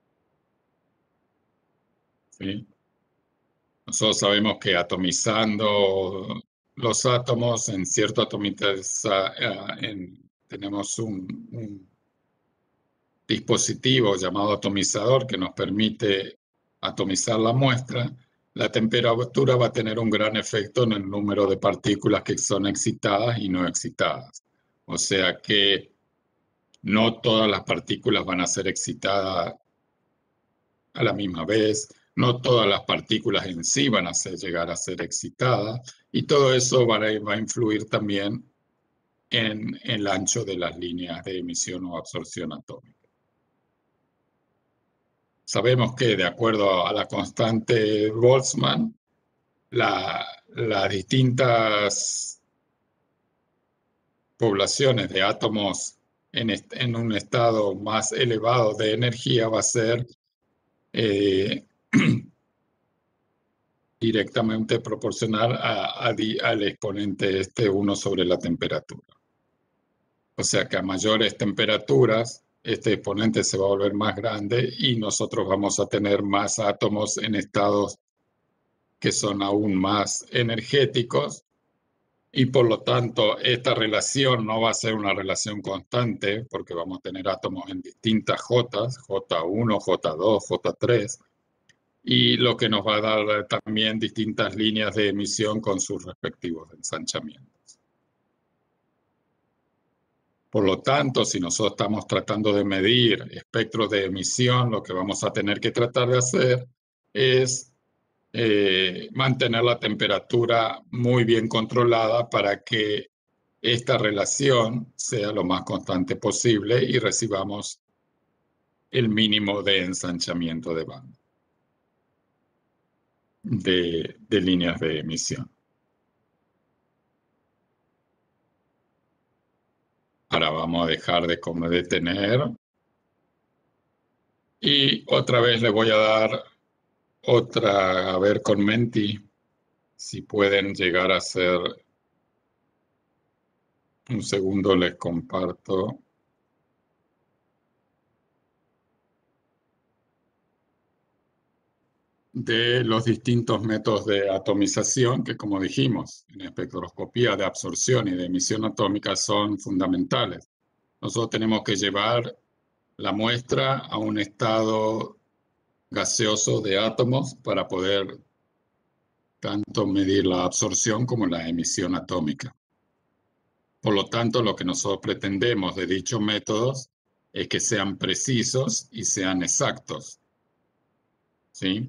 ¿sí? Nosotros sabemos que atomizando los átomos en cierto atomización, en, tenemos un, un dispositivo llamado atomizador que nos permite atomizar la muestra. La temperatura va a tener un gran efecto en el número de partículas que son excitadas y no excitadas. O sea que no todas las partículas van a ser excitadas a la misma vez, no todas las partículas en sí van a ser, llegar a ser excitadas, y todo eso va a, va a influir también en, en el ancho de las líneas de emisión o absorción atómica. Sabemos que, de acuerdo a la constante Boltzmann, la, las distintas poblaciones de átomos en, en un estado más elevado de energía va a ser eh, directamente proporcional a, a, al exponente este uno sobre la temperatura. O sea que a mayores temperaturas, este exponente se va a volver más grande y nosotros vamos a tener más átomos en estados que son aún más energéticos, y por lo tanto esta relación no va a ser una relación constante, porque vamos a tener átomos en distintas J, J uno, J dos, J tres, y lo que nos va a dar también distintas líneas de emisión con sus respectivos ensanchamientos. Por lo tanto, si nosotros estamos tratando de medir espectros de emisión, lo que vamos a tener que tratar de hacer es eh, mantener la temperatura muy bien controlada para que esta relación sea lo más constante posible y recibamos el mínimo de ensanchamiento de banda, de, de líneas de emisión. Ahora vamos a dejar de como detener. Y otra vez le voy a dar otra, a ver con Menti, si pueden llegar a ser. Un segundo les comparto. De los distintos métodos de atomización que, como dijimos, en espectroscopía de absorción y de emisión atómica son fundamentales. Nosotros tenemos que llevar la muestra a un estado gaseoso de átomos para poder tanto medir la absorción como la emisión atómica. Por lo tanto, lo que nosotros pretendemos de dichos métodos es que sean precisos y sean exactos. ¿Sí?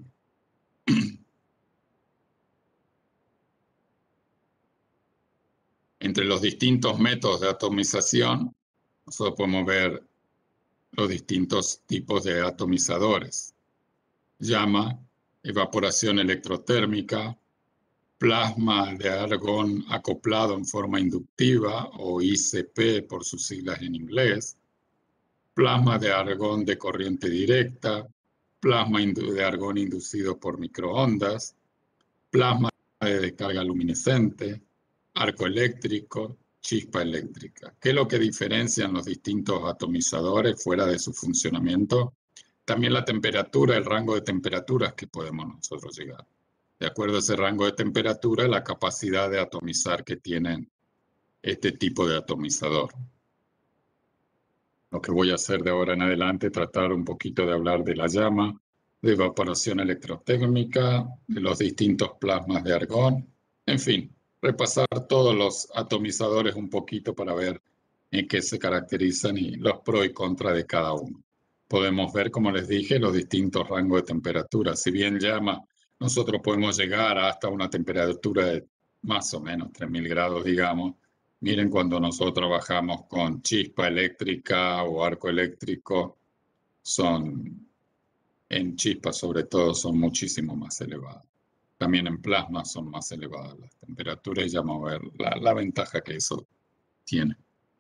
Entre los distintos métodos de atomización, nosotros podemos ver los distintos tipos de atomizadores. Llama, evaporación electrotérmica, plasma de argón acoplado en forma inductiva, o I C P por sus siglas en inglés, plasma de argón de corriente directa, plasma de argón inducido por microondas, plasma de descarga luminescente, arco eléctrico, chispa eléctrica. ¿Qué es lo que diferencian los distintos atomizadores fuera de su funcionamiento? También la temperatura, el rango de temperaturas que podemos nosotros llegar. De acuerdo a ese rango de temperatura, la capacidad de atomizar que tienen este tipo de atomizador. Lo que voy a hacer de ahora en adelante es tratar un poquito de hablar de la llama, de evaporación electrotérmica, de los distintos plasmas de argón, en fin, repasar todos los atomizadores un poquito para ver en qué se caracterizan y los pros y contras de cada uno. Podemos ver, como les dije, los distintos rangos de temperatura. Si bien llama, nosotros podemos llegar hasta una temperatura de más o menos tres mil grados, digamos. Miren, cuando nosotros trabajamos con chispa eléctrica o arco eléctrico, son, en chispa sobre todo, son muchísimo más elevadas. También en plasma son más elevadas las temperaturas y ya vamos a ver la, la ventaja que eso tiene.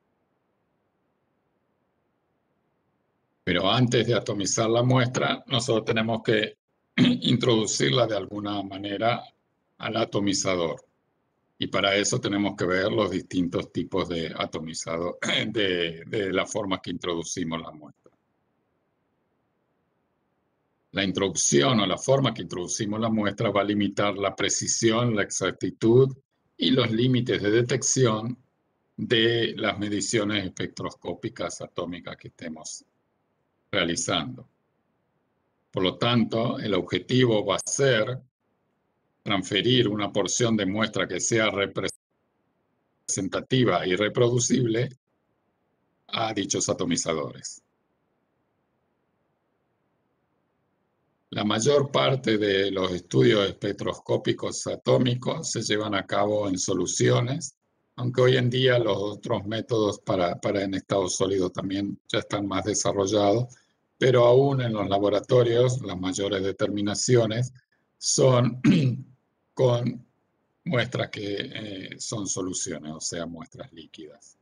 Pero antes de atomizar la muestra, nosotros tenemos que introducirla de alguna manera al atomizador. Y para eso tenemos que ver los distintos tipos de atomizador, de, de la forma que introducimos la muestra. La introducción o la forma que introducimos la muestra va a limitar la precisión, la exactitud y los límites de detección de las mediciones espectroscópicas atómicas que estemos realizando. Por lo tanto, el objetivo va a ser transferir una porción de muestra que sea representativa y reproducible a dichos atomizadores. La mayor parte de los estudios espectroscópicos atómicos se llevan a cabo en soluciones, aunque hoy en día los otros métodos para, para en estado sólido también ya están más desarrollados, pero aún en los laboratorios las mayores determinaciones son con muestras que eh, son soluciones, o sea, muestras líquidas.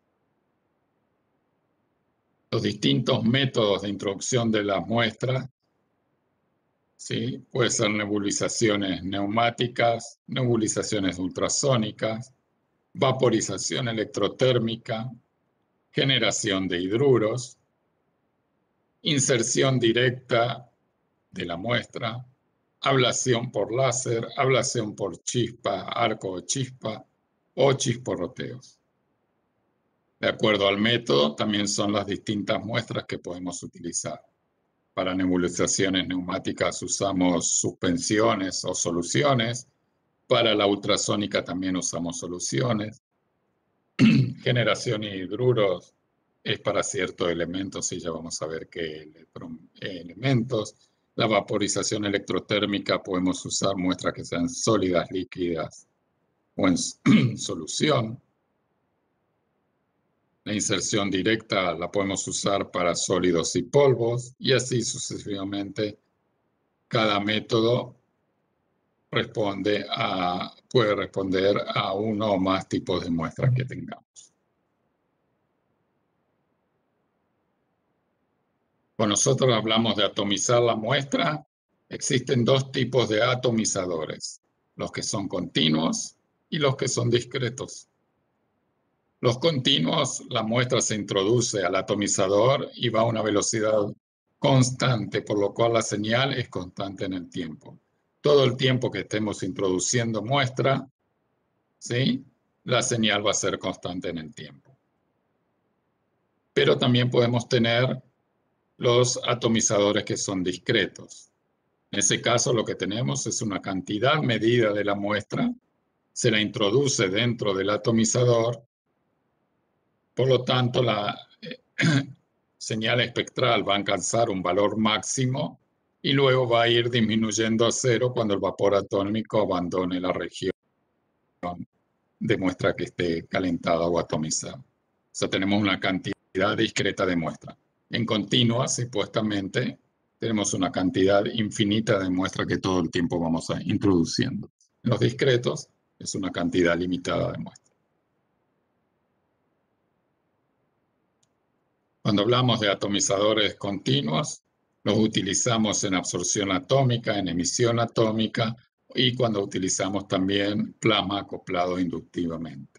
Los distintos métodos de introducción de las muestras, ¿sí? Puede ser nebulizaciones neumáticas, nebulizaciones ultrasónicas, vaporización electrotérmica, generación de hidruros, inserción directa de la muestra, ablación por láser, ablación por chispa, arco de chispa o chisporroteos. De acuerdo al método, también son las distintas muestras que podemos utilizar. Para nebulizaciones neumáticas usamos suspensiones o soluciones. Para la ultrasónica también usamos soluciones. Generación y hidruros es para ciertos elementos y ya vamos a ver qué elementos. La vaporización electrotérmica podemos usar muestras que sean sólidas, líquidas o en solución. La inserción directa la podemos usar para sólidos y polvos y así sucesivamente. Cada método responde a, puede responder a uno o más tipos de muestras que tengamos. Cuando nosotros hablamos de atomizar la muestra, existen dos tipos de atomizadores, los que son continuos y los que son discretos. Los continuos, la muestra se introduce al atomizador y va a una velocidad constante, por lo cual la señal es constante en el tiempo. Todo el tiempo que estemos introduciendo muestra, ¿sí?, la señal va a ser constante en el tiempo. Pero también podemos tener los atomizadores que son discretos. En ese caso lo que tenemos es una cantidad medida de la muestra, se la introduce dentro del atomizador, por lo tanto la eh, señal espectral va a alcanzar un valor máximo y luego va a ir disminuyendo a cero cuando el vapor atómico abandone la región de muestra que esté calentada o atomizada. O sea, tenemos una cantidad discreta de muestra. En continua, supuestamente, tenemos una cantidad infinita de muestra que todo el tiempo vamos a introduciendo. En los discretos es una cantidad limitada de muestra. Cuando hablamos de atomizadores continuos, los utilizamos en absorción atómica, en emisión atómica y cuando utilizamos también plasma acoplado inductivamente.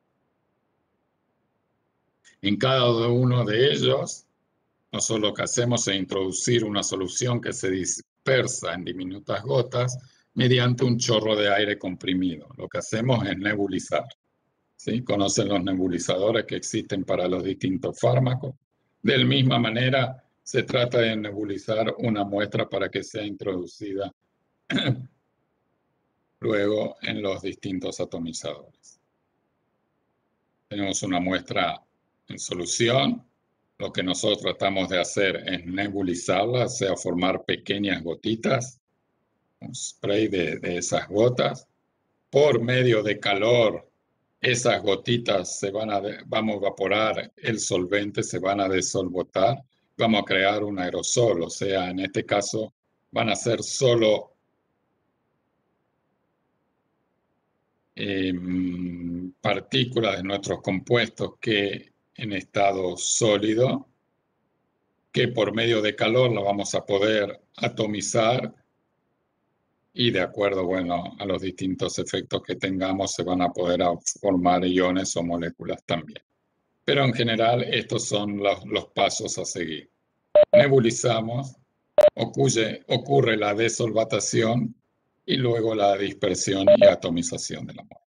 En cada uno de ellos, nosotros lo que hacemos es introducir una solución que se dispersa en diminutas gotas mediante un chorro de aire comprimido. Lo que hacemos es nebulizar. ¿Sí? Conocen los nebulizadores que existen para los distintos fármacos. De la misma manera, se trata de nebulizar una muestra para que sea introducida luego en los distintos atomizadores. Tenemos una muestra en solución. Lo que nosotros tratamos de hacer es nebulizarla, o sea, formar pequeñas gotitas, un spray de, de esas gotas. Por medio de calor, esas gotitas se van a, vamos a evaporar el solvente, se van a desolvotar, vamos a crear un aerosol, o sea, en este caso van a ser solo eh, partículas de nuestros compuestos que en estado sólido, que por medio de calor la vamos a poder atomizar y de acuerdo, bueno, a los distintos efectos que tengamos se van a poder formar iones o moléculas también. Pero en general estos son los, los pasos a seguir. Nebulizamos, ocurre, ocurre la desolvatación y luego la dispersión y atomización de la muestra.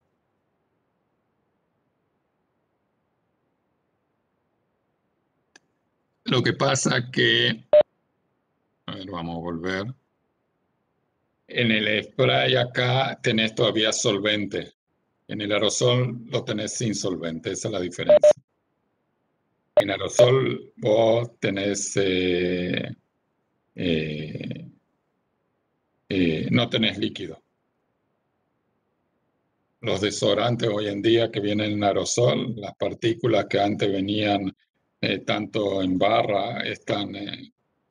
Lo que pasa que, a ver, vamos a volver. En el spray acá tenés todavía solvente. En el aerosol lo tenés sin solvente, esa es la diferencia. En aerosol vos tenés, eh, eh, eh, no tenés líquido. Los desodorantes hoy en día que vienen en aerosol, las partículas que antes venían eh, tanto en barra, están... Eh,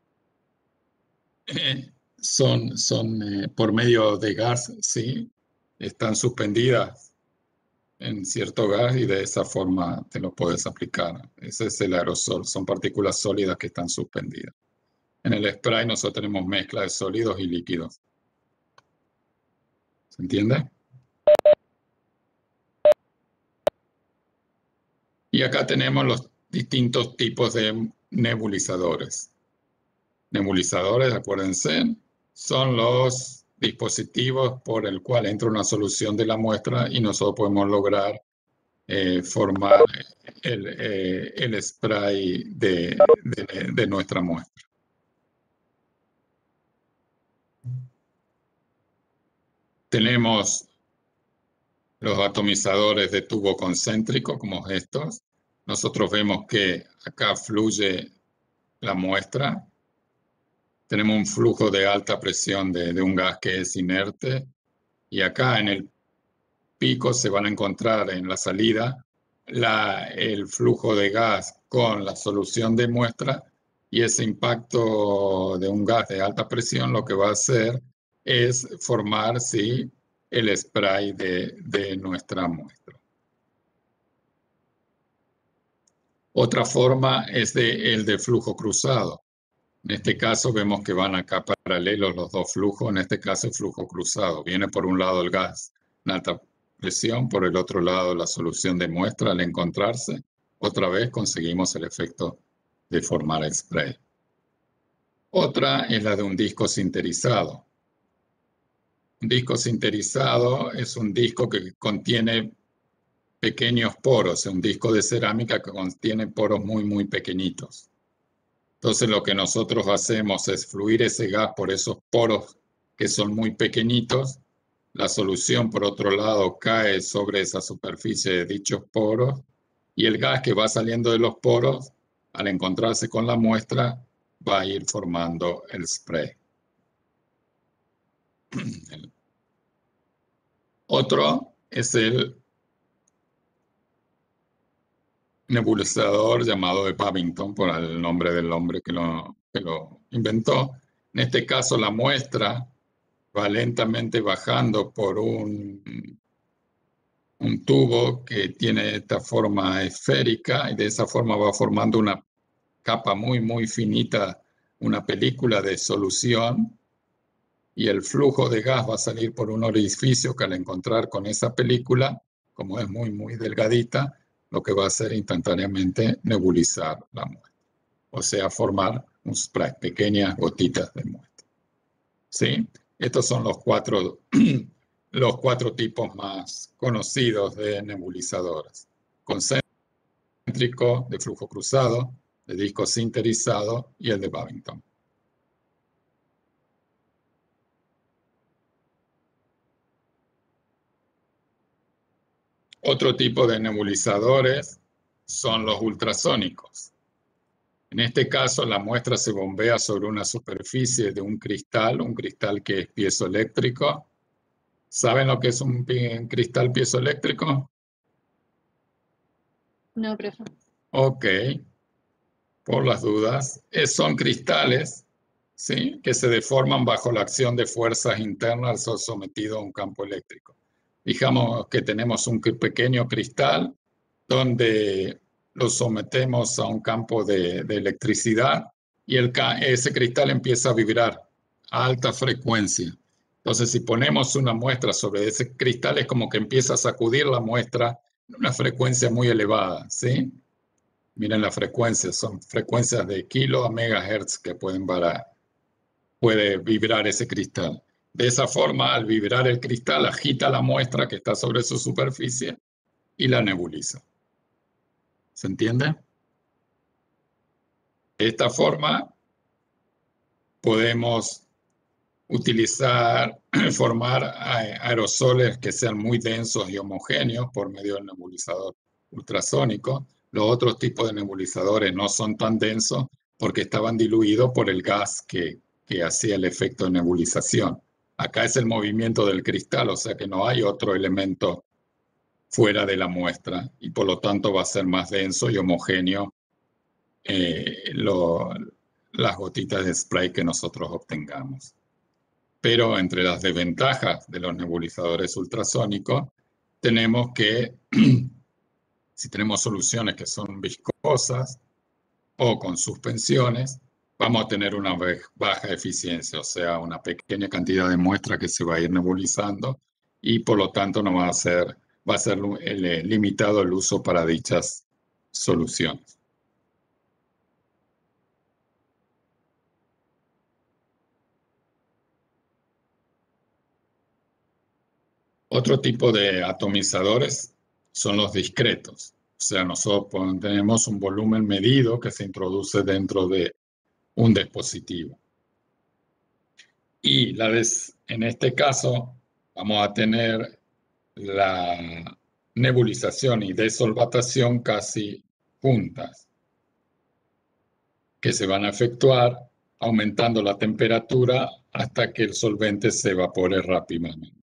eh, son, son eh, por medio de gas, sí, están suspendidas en cierto gas y de esa forma te lo puedes aplicar. Ese es el aerosol, son partículas sólidas que están suspendidas. En el spray nosotros tenemos mezcla de sólidos y líquidos. ¿Se entiende? Y acá tenemos los distintos tipos de nebulizadores. Nebulizadores, acuérdense, son los dispositivos por el cual entra una solución de la muestra y nosotros podemos lograr eh, formar el, eh, el spray de, de, de nuestra muestra. Tenemos los atomizadores de tubo concéntrico, como estos. Nosotros vemos que acá fluye la muestra. Tenemos un flujo de alta presión de, de un gas que es inerte. Y acá en el pico se van a encontrar en la salida la, el flujo de gas con la solución de muestra. Y ese impacto de un gas de alta presión lo que va a hacer es formar, sí, el spray de, de nuestra muestra. Otra forma es de, el de flujo cruzado. En este caso vemos que van acá paralelos los dos flujos, en este caso el flujo cruzado. Viene por un lado el gas en alta presión, por el otro lado la solución de muestra. Al encontrarse, otra vez conseguimos el efecto de formar el spray. Otra es la de un disco sinterizado. Un disco sinterizado es un disco que contiene pequeños poros, es un disco de cerámica que contiene poros muy, muy pequeñitos. Entonces lo que nosotros hacemos es fluir ese gas por esos poros que son muy pequeñitos. La solución, por otro lado, cae sobre esa superficie de dichos poros y el gas que va saliendo de los poros, al encontrarse con la muestra, va a ir formando el spray. Otro es el nebulizador llamado de Babington, por el nombre del hombre que lo, que lo inventó. En este caso, la muestra va lentamente bajando por un, un tubo que tiene esta forma esférica y de esa forma va formando una capa muy, muy finita, una película de solución, y el flujo de gas va a salir por un orificio que al encontrar con esa película, como es muy, muy delgadita, lo que va a hacer instantáneamente nebulizar la muestra. O sea, formar un spray, pequeñas gotitas de muestra. ¿Sí? Estos son los cuatro, los cuatro tipos más conocidos de nebulizadores. Concéntrico, de flujo cruzado, de disco sinterizado y el de Babington. Otro tipo de nebulizadores son los ultrasónicos. En este caso, la muestra se bombea sobre una superficie de un cristal, un cristal que es piezoeléctrico. ¿Saben lo que es un cristal piezoeléctrico? No, profe. Ok, por las dudas. Son cristales, ¿sí?, que se deforman bajo la acción de fuerzas internas al ser sometido a un campo eléctrico. Digamos que tenemos un pequeño cristal donde lo sometemos a un campo de, de electricidad y el, ese cristal empieza a vibrar a alta frecuencia. Entonces, si ponemos una muestra sobre ese cristal, es como que empieza a sacudir la muestra a una frecuencia muy elevada, ¿sí? Miren las frecuencias, son frecuencias de kilo a megahertz que pueden varar, puede vibrar ese cristal. De esa forma, al vibrar el cristal, agita la muestra que está sobre su superficie y la nebuliza. ¿Se entiende? De esta forma, podemos utilizar, formar aerosoles que sean muy densos y homogéneos por medio del nebulizador ultrasónico. Los otros tipos de nebulizadores no son tan densos porque estaban diluidos por el gas que, que hacía el efecto de nebulización. Acá es el movimiento del cristal, o sea que no hay otro elemento fuera de la muestra y por lo tanto va a ser más denso y homogéneo eh, lo, las gotitas de spray que nosotros obtengamos. Pero entre las desventajas de los nebulizadores ultrasónicos tenemos que, si tenemos soluciones que son viscosas o con suspensiones, vamos a tener una baja eficiencia, o sea, una pequeña cantidad de muestra que se va a ir nebulizando y por lo tanto no va a ser, va a ser limitado el uso para dichas soluciones. Otro tipo de atomizadores son los discretos. O sea, nosotros tenemos un volumen medido que se introduce dentro de un dispositivo. Y la des, en este caso vamos a tener la nebulización y desolvatación casi juntas, que se van a efectuar aumentando la temperatura hasta que el solvente se evapore rápidamente.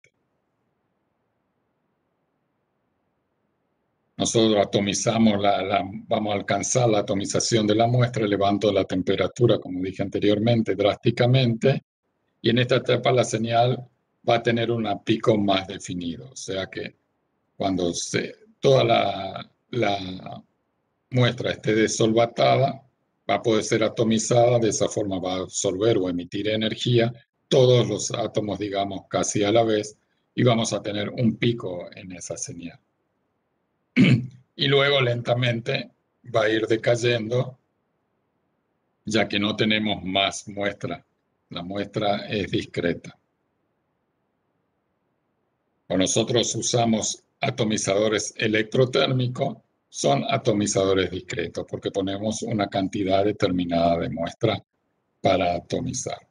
Nosotros atomizamos, la, la, vamos a alcanzar la atomización de la muestra elevando la temperatura, como dije anteriormente, drásticamente, y en esta etapa la señal va a tener un pico más definido, o sea que cuando se, toda la, la muestra esté desolvatada, va a poder ser atomizada, de esa forma va a absorber o emitir energía, todos los átomos, digamos, casi a la vez, y vamos a tener un pico en esa señal. Y luego lentamente va a ir decayendo, ya que no tenemos más muestra. La muestra es discreta. Cuando nosotros usamos atomizadores electrotérmicos, son atomizadores discretos, porque ponemos una cantidad determinada de muestra para atomizar.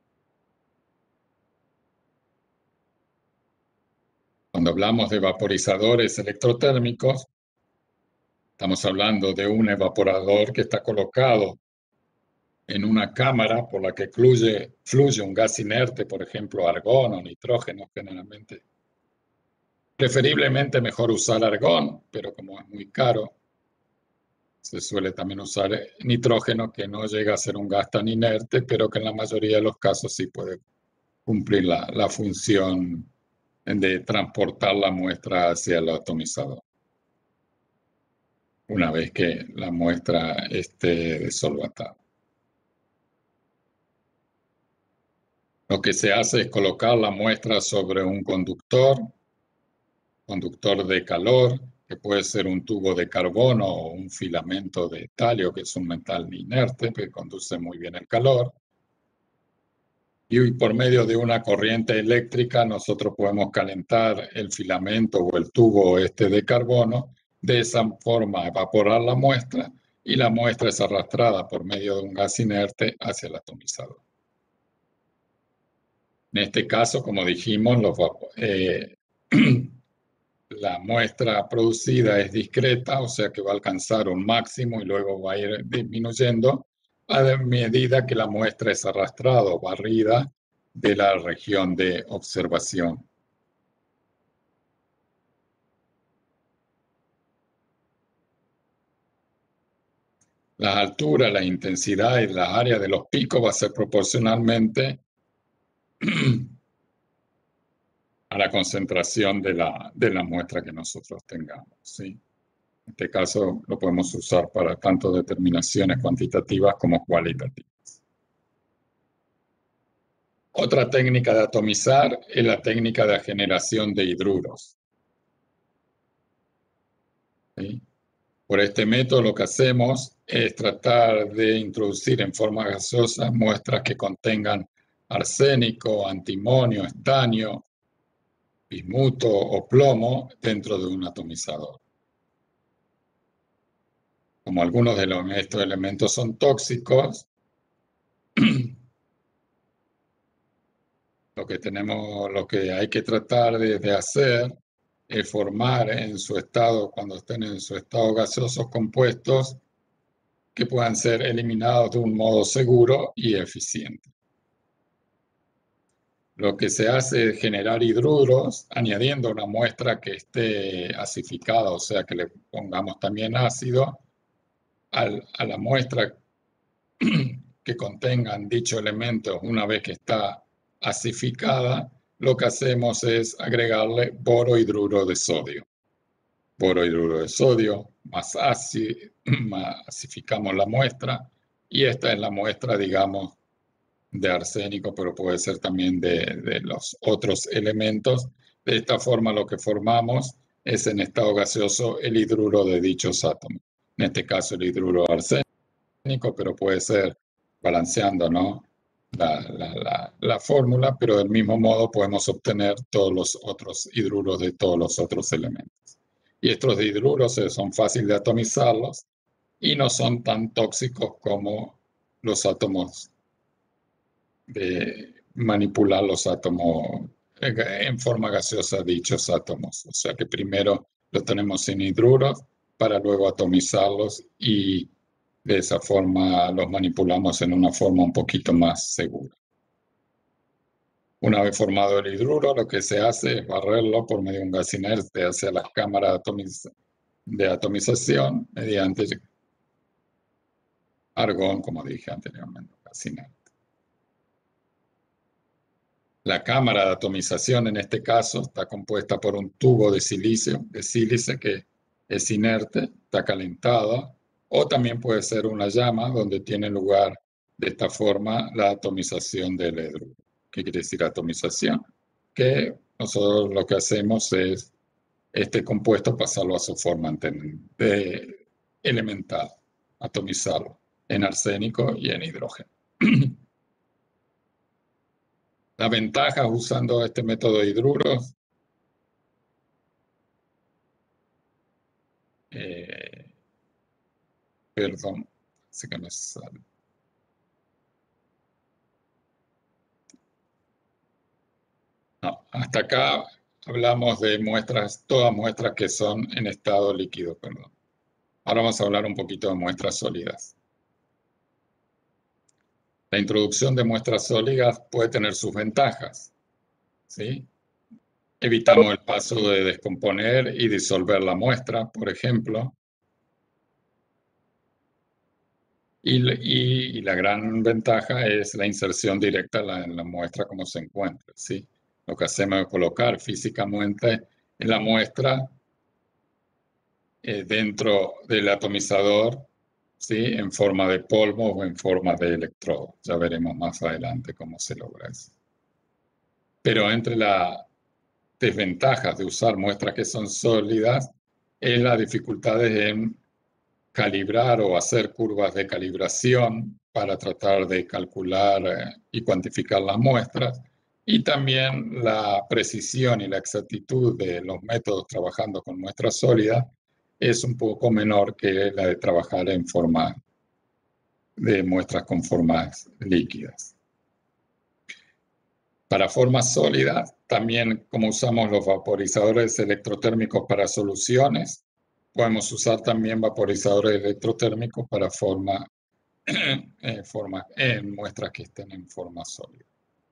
Cuando hablamos de vaporizadores electrotérmicos, estamos hablando de un evaporador que está colocado en una cámara por la que fluye, fluye un gas inerte, por ejemplo, argón o nitrógeno generalmente. Preferiblemente mejor usar argón, pero como es muy caro, se suele también usar nitrógeno, que no llega a ser un gas tan inerte, pero que en la mayoría de los casos sí puede cumplir la, la función de transportar la muestra hacia el atomizador, una vez que la muestra esté desolvatada. Lo que se hace es colocar la muestra sobre un conductor, conductor de calor, que puede ser un tubo de carbono o un filamento de talio, que es un metal inerte, que conduce muy bien el calor. Y por medio de una corriente eléctrica nosotros podemos calentar el filamento o el tubo este de carbono, de esa forma evaporar la muestra y la muestra es arrastrada por medio de un gas inerte hacia el atomizador. En este caso, como dijimos, los, eh, la muestra producida es discreta, o sea que va a alcanzar un máximo y luego va a ir disminuyendo a medida que la muestra es arrastrada o barrida de la región de observación. La altura, la intensidad y la área de los picos va a ser proporcionalmente a la concentración de la, de la muestra que nosotros tengamos, ¿sí? En este caso lo podemos usar para tanto determinaciones cuantitativas como cualitativas. Otra técnica de atomizar es la técnica de generación de hidruros, ¿sí? Por este método lo que hacemos es tratar de introducir en forma gaseosa muestras que contengan arsénico, antimonio, estaño, bismuto o plomo dentro de un atomizador. Como algunos de los, estos elementos son tóxicos, lo que tenemos, lo que hay que tratar de, de hacer es formar en su estado, cuando estén en su estado gaseosos, compuestos que puedan ser eliminados de un modo seguro y eficiente. Lo que se hace es generar hidruros añadiendo una muestra que esté acidificada, o sea que le pongamos también ácido al, a la muestra que contengan dicho elemento. Una vez que está acidificada, lo que hacemos es agregarle borohidruro de sodio. Borohidruro de sodio, más ácido, más acidificamos la muestra y esta es la muestra, digamos, de arsénico, pero puede ser también de, de los otros elementos. De esta forma lo que formamos es en estado gaseoso el hidruro de dichos átomos. En este caso el hidruro arsénico, pero puede ser balanceando, ¿no? la, la, la, la fórmula, pero del mismo modo podemos obtener todos los otros hidruros de todos los otros elementos. Y estos hidruros son fáciles de atomizarlos y no son tan tóxicos como los átomos, de manipular los átomos en forma gaseosa, dichos átomos. O sea que primero los tenemos sin hidruros para luego atomizarlos y de esa forma los manipulamos en una forma un poquito más segura. Una vez formado el hidruro, lo que se hace es barrerlo por medio de un gas inerte hacia las cámaras de, atomiz de atomización mediante argón, como dije anteriormente, gas inerte. La cámara de atomización en este caso está compuesta por un tubo de silicio, de sílice que es inerte, está calentada, o también puede ser una llama donde tiene lugar de esta forma la atomización del hidruro. ¿Qué quiere decir atomización? Que nosotros lo que hacemos es este compuesto pasarlo a su forma de elemental, atomizarlo en arsénico y en hidrógeno. Las ventajas usando este método de hidruros, eh, perdón, sé que me sale. No, hasta acá hablamos de muestras, todas muestras que son en estado líquido, perdón. Ahora vamos a hablar un poquito de muestras sólidas. La introducción de muestras sólidas puede tener sus ventajas, ¿sí? Evitamos el paso de descomponer y disolver la muestra, por ejemplo. Y, y, y la gran ventaja es la inserción directa en la, en la muestra como se encuentra, ¿sí? Lo que hacemos es colocar físicamente en la muestra eh, dentro del atomizador, ¿sí? En forma de polvo o en forma de electrodo. Ya veremos más adelante cómo se logra eso. Pero entre las desventajas de usar muestras que son sólidas es las dificultades en calibrar o hacer curvas de calibración para tratar de calcular eh, y cuantificar las muestras, y también la precisión y la exactitud de los métodos trabajando con muestras sólidas es un poco menor que la de trabajar en forma de muestras con formas líquidas. Para formas sólidas, también como usamos los vaporizadores electrotérmicos para soluciones, podemos usar también vaporizadores electrotérmicos para forma, eh, forma, en muestras que estén en forma sólida.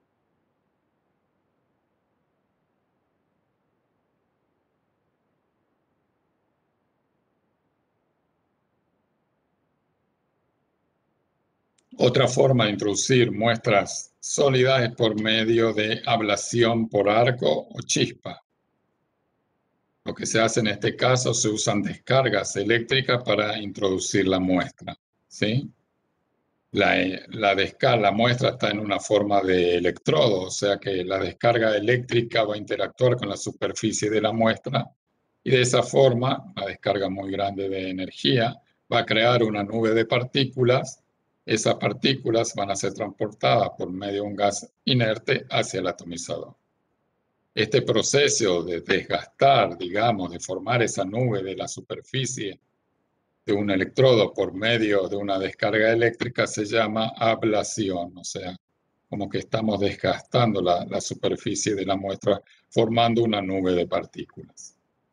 Otra forma de introducir muestras sólidas es por medio de ablación por arco o chispa. Lo que se hace en este caso, se usan descargas eléctricas para introducir la muestra, ¿sí? La, la, descarga, la muestra está en una forma de electrodo, o sea que la descarga eléctrica va a interactuar con la superficie de la muestra y de esa forma, una descarga muy grande de energía, va a crear una nube de partículas. Esas partículas van a ser transportadas por medio de un gas inerte hacia el atomizador. Este proceso de desgastar, digamos, de formar esa nube de la superficie de un electrodo por medio de una descarga eléctrica se llama ablación, o sea, como que estamos desgastando la, la superficie de la muestra formando una nube de partículas.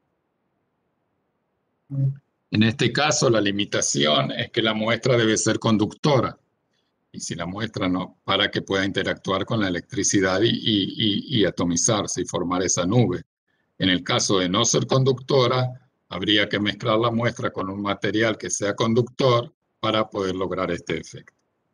En este caso, la limitación es que la muestra debe ser conductora. Y si la muestra no, para que pueda interactuar con la electricidad y, y, y, y atomizarse y formar esa nube. En el caso de no ser conductora, habría que mezclar la muestra con un material que sea conductor para poder lograr este efecto.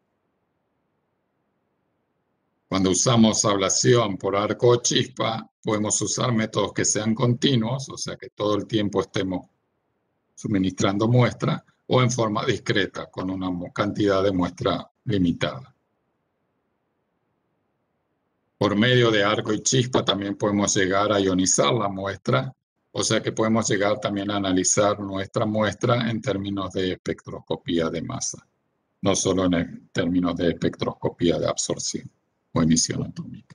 Cuando usamos ablación por arco o chispa, podemos usar métodos que sean continuos, o sea que todo el tiempo estemos suministrando muestra, o en forma discreta, con una cantidad de muestra limitada. Por medio de arco y chispa también podemos llegar a ionizar la muestra, o sea que podemos llegar también a analizar nuestra muestra en términos de espectroscopía de masa. no solo en el- términos de espectroscopía de absorción o emisión atómica.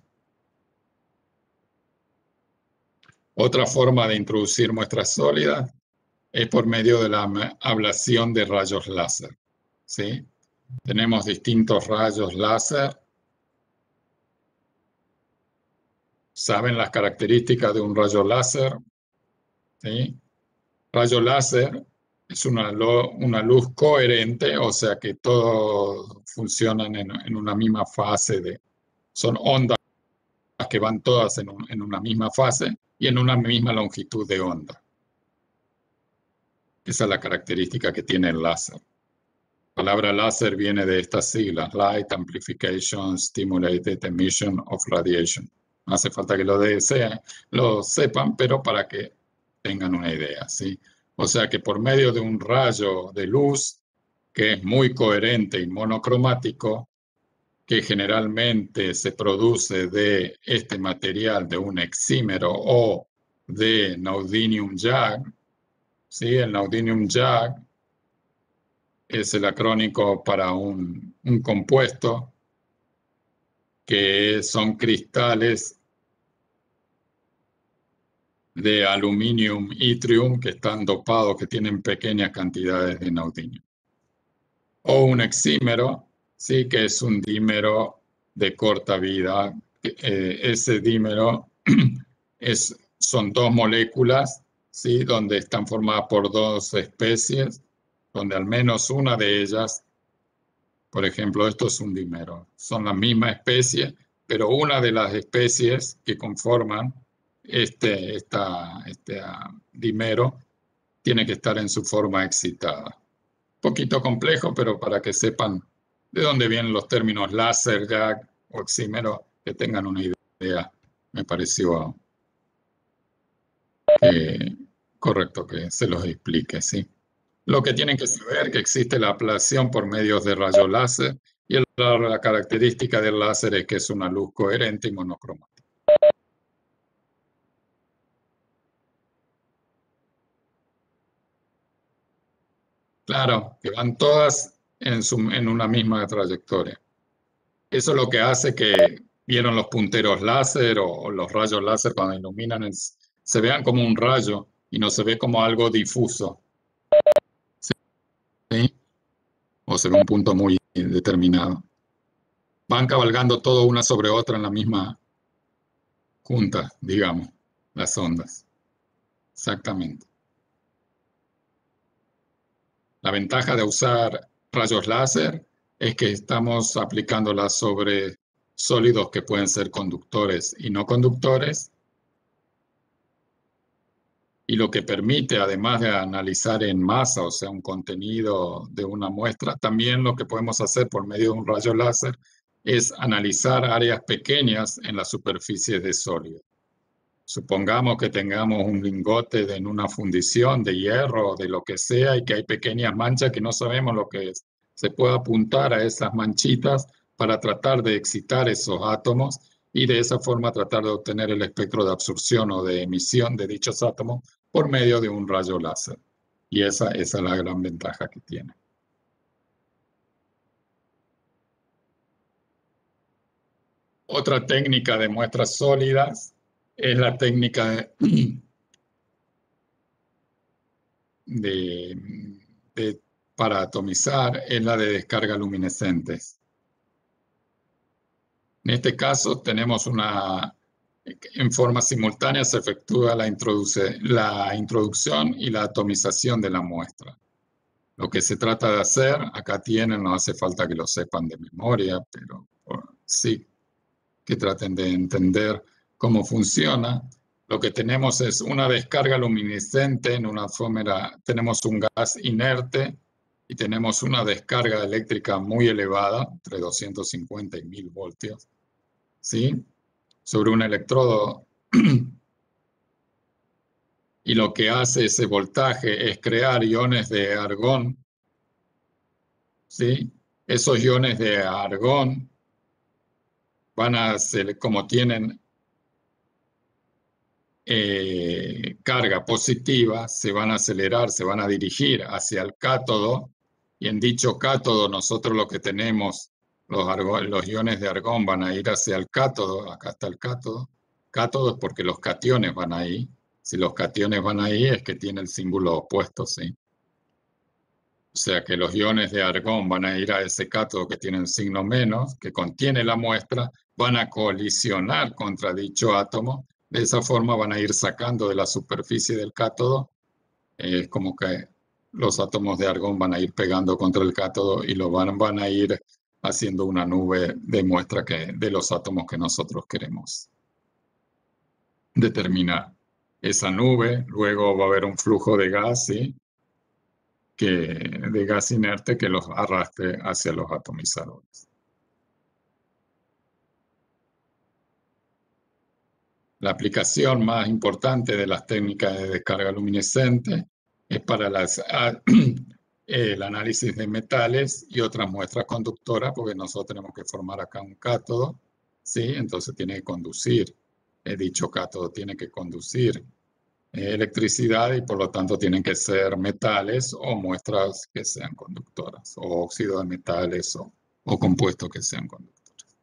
Otra forma de introducir muestras sólidas es por medio de la ablación de rayos láser, ¿sí? Tenemos distintos rayos láser. ¿Saben las características de un rayo láser? ¿Sí? Rayo láser es una, una luz coherente, o sea que todos funcionan en, en una misma fase. De, son ondas que van todas en, un, en una misma fase y en una misma longitud de onda. Esa es la característica que tiene el láser. La palabra láser viene de estas siglas: Light Amplification Stimulated Emission of Radiation. No hace falta que lo, deseen, lo sepan, pero para que tengan una idea, ¿sí? O sea que por medio de un rayo de luz que es muy coherente y monocromático, que generalmente se produce de este material, de un exímero o de neodymium YAG, ¿sí? El neodymium YAG es el acrónico para un, un compuesto que son cristales de aluminium yttrium que están dopados, que tienen pequeñas cantidades de neodymium. O un exímero, sí, que es un dímero de corta vida. Eh, ese dímero es, son dos moléculas, sí, donde están formadas por dos especies, donde al menos una de ellas, por ejemplo, esto es un dímero, son la misma especie, pero una de las especies que conforman este, esta, este uh, dímero tiene que estar en su forma excitada. Un poquito complejo, pero para que sepan de dónde vienen los términos láser, YAG o exímero, que tengan una idea, me pareció que, correcto que se los explique, ¿sí? Lo que tienen que saber es que existe la ablación por medios de rayo láser y el, la, la característica del láser es que es una luz coherente y monocromática. Claro, que van todas en, su, en una misma trayectoria. Eso es lo que hace que vieron los punteros láser o, o los rayos láser cuando iluminan, el, se vean como un rayo y no se ve como algo difuso. ¿Sí? O se ve un punto muy determinado. Van cabalgando todo una sobre otra en la misma junta, digamos, las ondas. Exactamente. La ventaja de usar rayos láser es que estamos aplicándolas sobre sólidos que pueden ser conductores y no conductores, y lo que permite, además de analizar en masa, o sea, un contenido de una muestra, también lo que podemos hacer por medio de un rayo láser es analizar áreas pequeñas en la superficie de sólido. Supongamos que tengamos un lingote de, en una fundición de hierro o de lo que sea y que hay pequeñas manchas que no sabemos lo que es. Se puede apuntar a esas manchitas para tratar de excitar esos átomos y de esa forma tratar de obtener el espectro de absorción o de emisión de dichos átomos por medio de un rayo láser. Y esa, esa es la gran ventaja que tiene. Otra técnica de muestras sólidas es la técnica de, de, de, para atomizar, es la de descarga luminescentes. En este caso tenemos una, en forma simultánea se efectúa la, introduce, la introducción y la atomización de la muestra. Lo que se trata de hacer, acá tienen, no hace falta que lo sepan de memoria, pero sí que traten de entender cómo funciona. Lo que tenemos es una descarga luminescente en una atmósfera, tenemos un gas inerte y tenemos una descarga eléctrica muy elevada, entre doscientos cincuenta y mil voltios, ¿sí? Sobre un electrodo. Y lo que hace ese voltaje es crear iones de argón, ¿sí? Esos iones de argón van a ser, como tienen eh, carga positiva, se van a acelerar, se van a dirigir hacia el cátodo y en dicho cátodo nosotros lo que tenemos, los, los iones de argón van a ir hacia el cátodo, acá está el cátodo. Cátodo es porque los cationes van ahí. Si los cationes van ahí es que tiene el símbolo opuesto, ¿sí? O sea que los iones de argón van a ir a ese cátodo que tiene un signo menos, que contiene la muestra, van a colisionar contra dicho átomo. De esa forma van a ir sacando de la superficie del cátodo. Es eh, como que los átomos de argón van a ir pegando contra el cátodo y lo van, van a ir haciendo una nube de muestra que, de los átomos que nosotros queremos determinar. Esa nube, luego va a haber un flujo de gas, ¿sí? que, de gas inerte que los arrastre hacia los atomizadores. La aplicación más importante de las técnicas de descarga luminescente es para las, el análisis de metales y otras muestras conductoras, porque nosotros tenemos que formar acá un cátodo, ¿sí? Entonces tiene que conducir, eh, dicho cátodo tiene que conducir eh, electricidad y por lo tanto tienen que ser metales o muestras que sean conductoras, o óxido de metales o, o compuestos que sean conductores.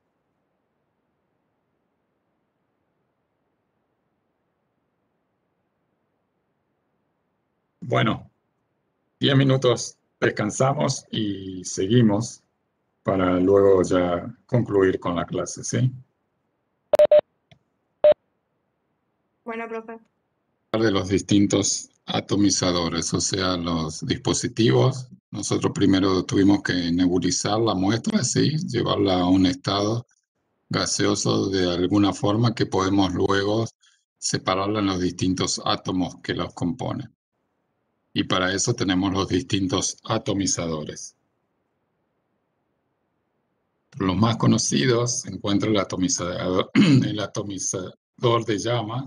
Bueno, diez minutos descansamos y seguimos para luego ya concluir con la clase, ¿sí? Bueno, profe. De los distintos atomizadores, o sea, los dispositivos. Nosotros primero tuvimos que nebulizar la muestra, ¿sí? Llevarla a un estado gaseoso de alguna forma que podemos luego separarla en los distintos átomos que los componen. Y para eso tenemos los distintos atomizadores. Los más conocidos se encuentra el atomizador, el atomizador de llama,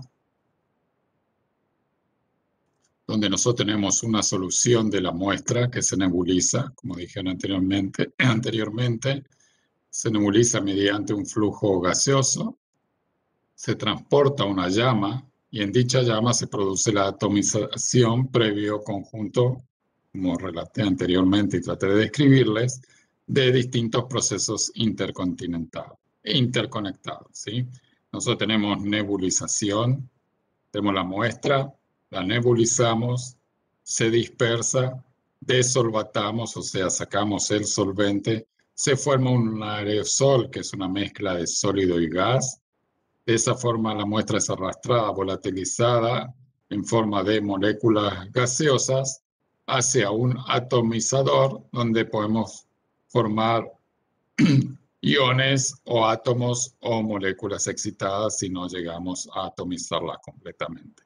donde nosotros tenemos una solución de la muestra que se nebuliza, como dije anteriormente, anteriormente se nebuliza mediante un flujo gaseoso, se transporta una llama y en dicha llama se produce la atomización previo conjunto, como relaté anteriormente y traté de describirles, de distintos procesos intercontinentales, interconectados, ¿sí? Nosotros tenemos nebulización, tenemos la muestra, la nebulizamos, se dispersa, desolvatamos, o sea, sacamos el solvente, se forma un aerosol, que es una mezcla de sólido y gas. De esa forma la muestra es arrastrada, volatilizada en forma de moléculas gaseosas hacia un atomizador donde podemos formar iones o átomos o moléculas excitadas si no llegamos a atomizarlas completamente.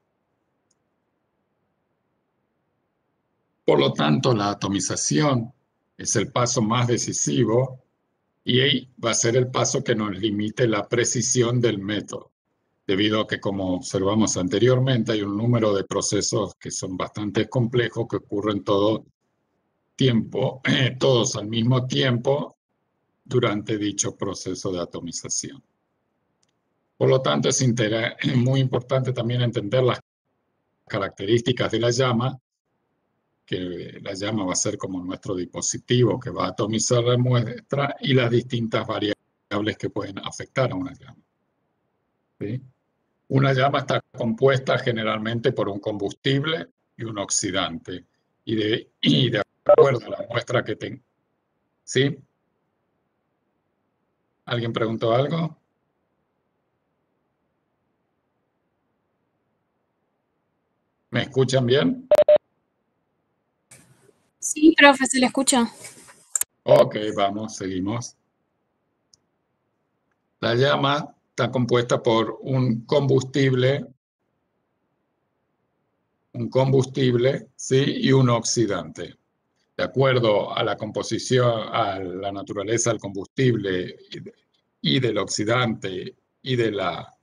Por lo tanto, la atomización es el paso más decisivo y ahí va a ser el paso que nos limite la precisión del método, debido a que, como observamos anteriormente, hay un número de procesos que son bastante complejos que ocurren todo tiempo, eh, todos al mismo tiempo durante dicho proceso de atomización. Por lo tanto, es muy importante también entender las características de la llama, que la llama va a ser como nuestro dispositivo que va a atomizar la muestra y las distintas variables que pueden afectar a una llama. ¿Sí? Una llama está compuesta generalmente por un combustible y un oxidante. Y de, y de acuerdo a la muestra que tenga. ¿Sí? ¿Alguien preguntó algo? ¿Me escuchan bien? Sí, profe, se le escucha. Ok, vamos, seguimos. La llama está compuesta por un combustible, un combustible, ¿sí? Y un oxidante. De acuerdo a la composición, a la naturaleza del combustible y del oxidante y de la,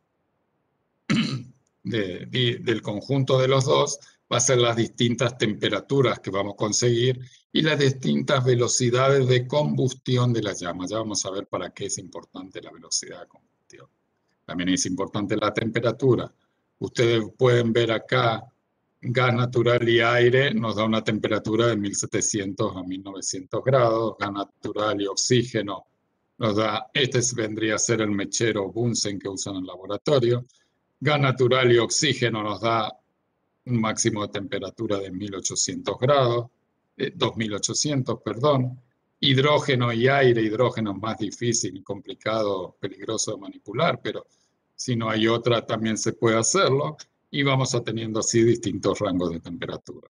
de, de, del conjunto de los dos, va a ser las distintas temperaturas que vamos a conseguir y las distintas velocidades de combustión de la llama. Ya vamos a ver para qué es importante la velocidad de combustión. También es importante la temperatura. Ustedes pueden ver acá gas natural y aire nos da una temperatura de mil setecientos a mil novecientos grados. Gas natural y oxígeno nos da, este vendría a ser el mechero Bunsen que usan en el laboratorio. Gas natural y oxígeno nos da un máximo de temperatura de mil ochocientos grados, eh, dos mil ochocientos, perdón. Hidrógeno y aire, hidrógeno es más difícil y complicado, peligroso de manipular, pero si no hay otra también se puede hacerlo, y vamos a teniendo así distintos rangos de temperatura.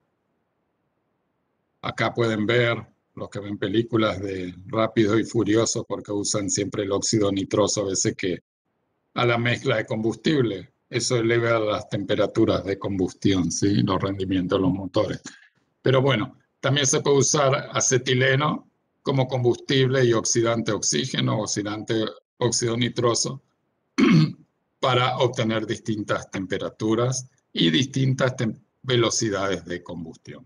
Acá pueden ver los que ven películas de Rápido y Furioso, porque usan siempre el óxido nitroso a veces que a la mezcla de combustible. Eso eleva las temperaturas de combustión, ¿sí? Los rendimientos de los motores. Pero bueno, también se puede usar acetileno como combustible y oxidante oxígeno, oxidante óxido nitroso, para obtener distintas temperaturas y distintas tem- velocidades de combustión.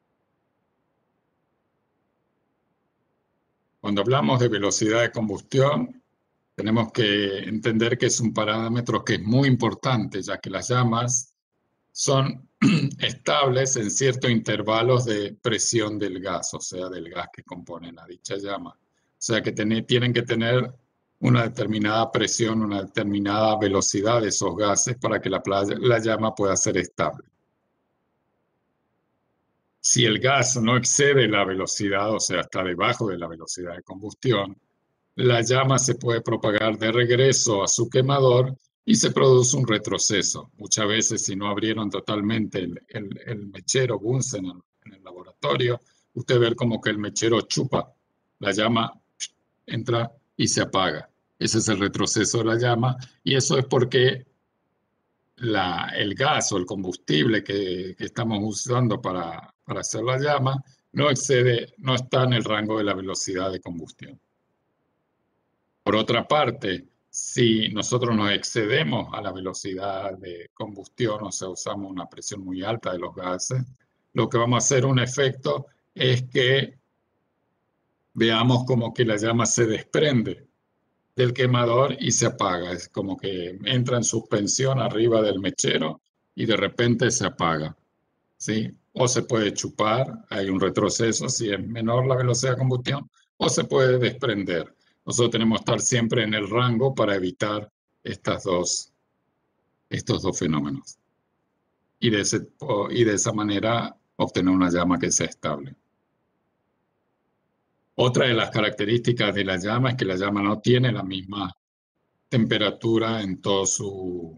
Cuando hablamos de velocidad de combustión, tenemos que entender que es un parámetro que es muy importante, ya que las llamas son estables en ciertos intervalos de presión del gas, o sea, del gas que compone la dicha llama. O sea, que ten- tienen que tener una determinada presión, una determinada velocidad de esos gases para que la, playa, la llama pueda ser estable. Si el gas no excede la velocidad, o sea, está debajo de la velocidad de combustión, la llama se puede propagar de regreso a su quemador y se produce un retroceso. Muchas veces, si no abrieron totalmente el, el, el mechero Bunsen en, en el laboratorio, usted ve como que el mechero chupa, la llama entra y se apaga. Ese es el retroceso de la llama, y eso es porque la, el gas o el combustible que, que estamos usando para, para hacer la llama no excede, no está en el rango de la velocidad de combustión. Por otra parte, si nosotros nos excedemos a la velocidad de combustión, o sea, usamos una presión muy alta de los gases, lo que vamos a hacer un efecto es que veamos como que la llama se desprende del quemador y se apaga. Es como que entra en suspensión arriba del mechero y de repente se apaga, ¿sí? O se puede chupar, hay un retroceso si es menor la velocidad de combustión, o se puede desprender. Nosotros tenemos que estar siempre en el rango para evitar estas dos, estos dos fenómenos. Y de, ese, y de esa manera obtener una llama que sea estable. Otra de las características de la llama es que la llama no tiene la misma temperatura en toda su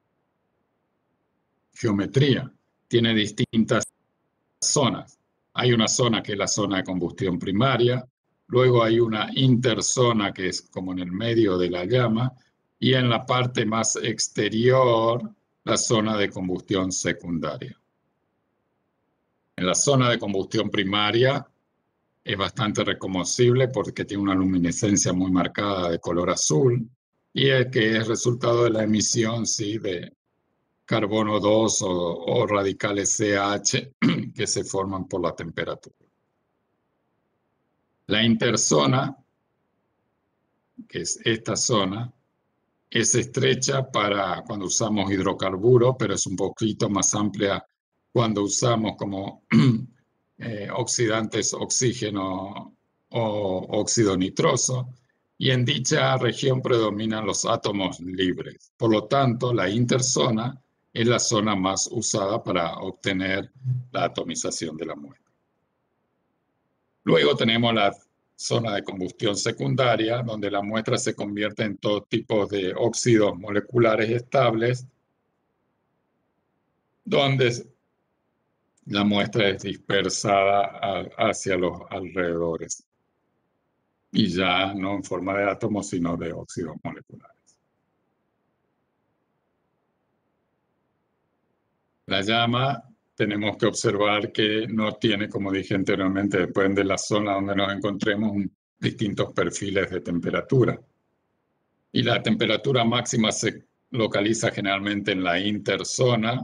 geometría. Tiene distintas zonas. Hay una zona que es la zona de combustión primaria, luego hay una interzona que es como en el medio de la llama, y en la parte más exterior la zona de combustión secundaria. En la zona de combustión primaria es bastante reconocible porque tiene una luminescencia muy marcada de color azul, y es que es resultado de la emisión, sí, de carbono dos o, o radicales C H que se forman por la temperatura. La interzona, que es esta zona, es estrecha para cuando usamos hidrocarburos, pero es un poquito más amplia cuando usamos como eh, oxidantes oxígeno o óxido nitroso, y en dicha región predominan los átomos libres. Por lo tanto, la interzona es la zona más usada para obtener la atomización de la muestra. Luego tenemos la zona de combustión secundaria, donde la muestra se convierte en todo tipo de óxidos moleculares estables, donde la muestra es dispersada hacia los alrededores, y ya no en forma de átomos, sino de óxidos moleculares. La llama, tenemos que observar que no tiene, como dije anteriormente, depende de la zona donde nos encontremos, distintos perfiles de temperatura. Y la temperatura máxima se localiza generalmente en la interzona,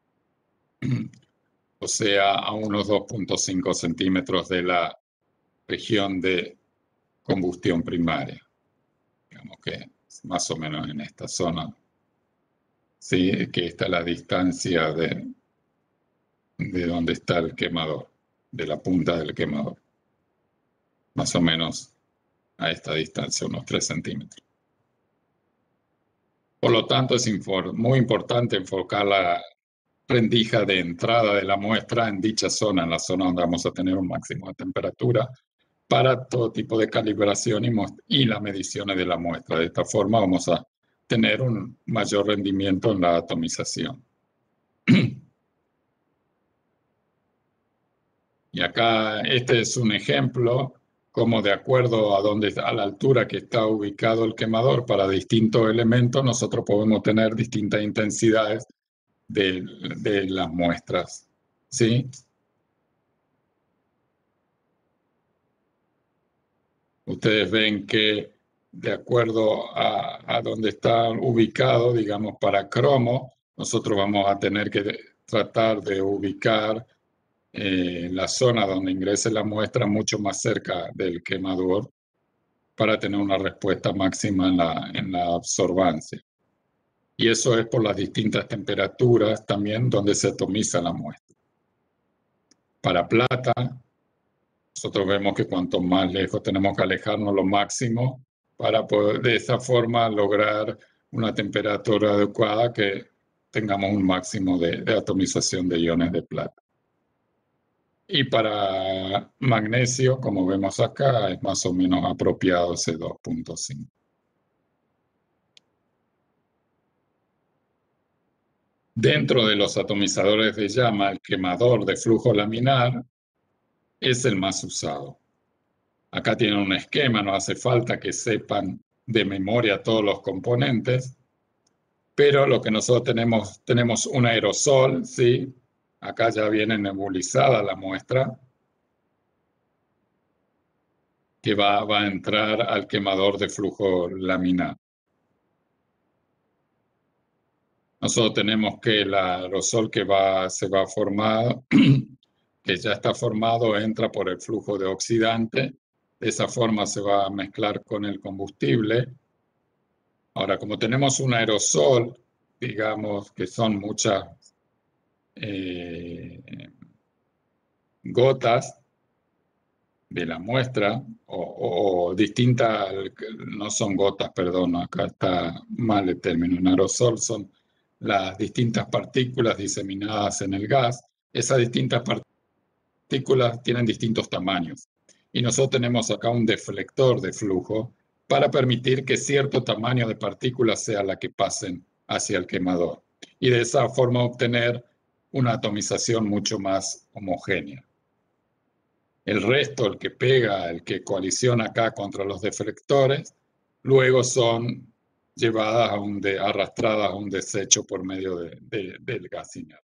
o sea, a unos dos punto cinco centímetros de la región de combustión primaria. Digamos que es más o menos en esta zona. Sí, que esta es la distancia de, de donde está el quemador, de la punta del quemador. Más o menos a esta distancia, unos tres centímetros. Por lo tanto, es muy importante enfocar la rendija de entrada de la muestra en dicha zona, en la zona donde vamos a tener un máximo de temperatura, para todo tipo de calibración y, y las mediciones de la muestra. De esta forma vamos a tener un mayor rendimiento en la atomización. Y acá este es un ejemplo como de acuerdo a, donde, a la altura que está ubicado el quemador para distintos elementos, nosotros podemos tener distintas intensidades de, de las muestras. ¿Sí? Ustedes ven que de acuerdo a, a donde está ubicado, digamos, para cromo, nosotros vamos a tener que tratar de ubicar eh, la zona donde ingrese la muestra mucho más cerca del quemador para tener una respuesta máxima en la, en la absorbancia. Y eso es por las distintas temperaturas también donde se atomiza la muestra. Para plata, nosotros vemos que cuanto más lejos tenemos que alejarnos lo máximo para poder de esa forma lograr una temperatura adecuada que tengamos un máximo de, de atomización de iones de plata. Y para magnesio, como vemos acá, es más o menos apropiado ese dos punto cinco. Dentro de los atomizadores de llama, el quemador de flujo laminar es el más usado. Acá tienen un esquema, no hace falta que sepan de memoria todos los componentes, pero lo que nosotros tenemos, tenemos un aerosol, ¿sí? Acá ya viene nebulizada la muestra, que va, va a entrar al quemador de flujo laminar. Nosotros tenemos que el aerosol que va, se va a formar, que ya está formado, entra por el flujo de oxidante. De esa forma se va a mezclar con el combustible. Ahora, como tenemos un aerosol, digamos que son muchas eh, gotas de la muestra, o, o distintas, no son gotas, perdón, acá está mal el término, un aerosol son las distintas partículas diseminadas en el gas. Esas distintas partículas tienen distintos tamaños. Y nosotros tenemos acá un deflector de flujo para permitir que cierto tamaño de partículas sea la que pasen hacia el quemador. Y de esa forma obtener una atomización mucho más homogénea. El resto, el que pega, el que coaliciona acá contra los deflectores, luego son llevadas a un de, arrastradas a un desecho por medio de, de, del gas inerte.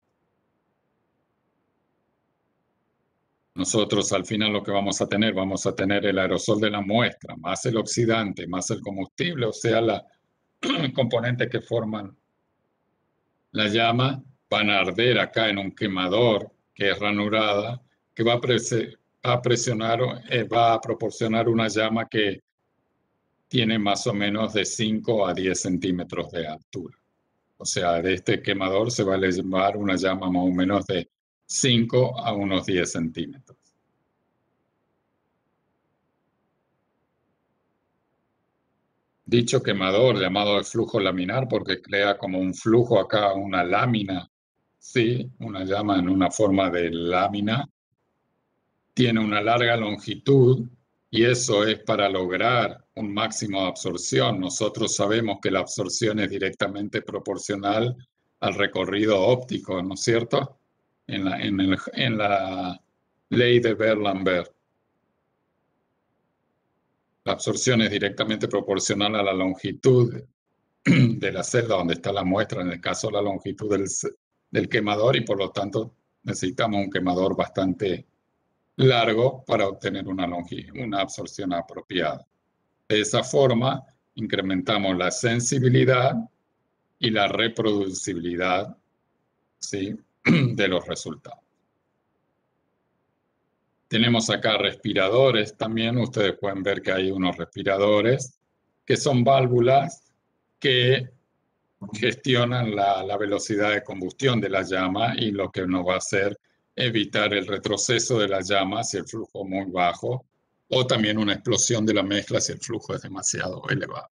Nosotros al final lo que vamos a tener, vamos a tener el aerosol de la muestra, más el oxidante, más el combustible, o sea, los componentes que forman la llama, van a arder acá en un quemador que es ranurada, que va a, a presionar, eh, va a proporcionar una llama que tiene más o menos de cinco a diez centímetros de altura. O sea, de este quemador se va a elevar una llama más o menos de cinco a unos diez centímetros. Dicho quemador, llamado de flujo laminar, porque crea como un flujo acá, una lámina, sí, una llama en una forma de lámina, tiene una larga longitud y eso es para lograr un máximo de absorción. Nosotros sabemos que la absorción es directamente proporcional al recorrido óptico, ¿no es cierto? En la, en el, en la ley de Beer-Lambert. La absorción es directamente proporcional a la longitud de la celda donde está la muestra, en el caso la longitud del, del quemador, y por lo tanto necesitamos un quemador bastante largo para obtener una, una absorción apropiada. De esa forma, incrementamos la sensibilidad y la reproducibilidad, ¿sí?, de los resultados. Tenemos acá respiradores también. Ustedes pueden ver que hay unos respiradores que son válvulas que gestionan la, la velocidad de combustión de la llama y lo que nos va a hacer evitar el retroceso de la llama si el flujo es muy bajo, o también una explosión de la mezcla si el flujo es demasiado elevado.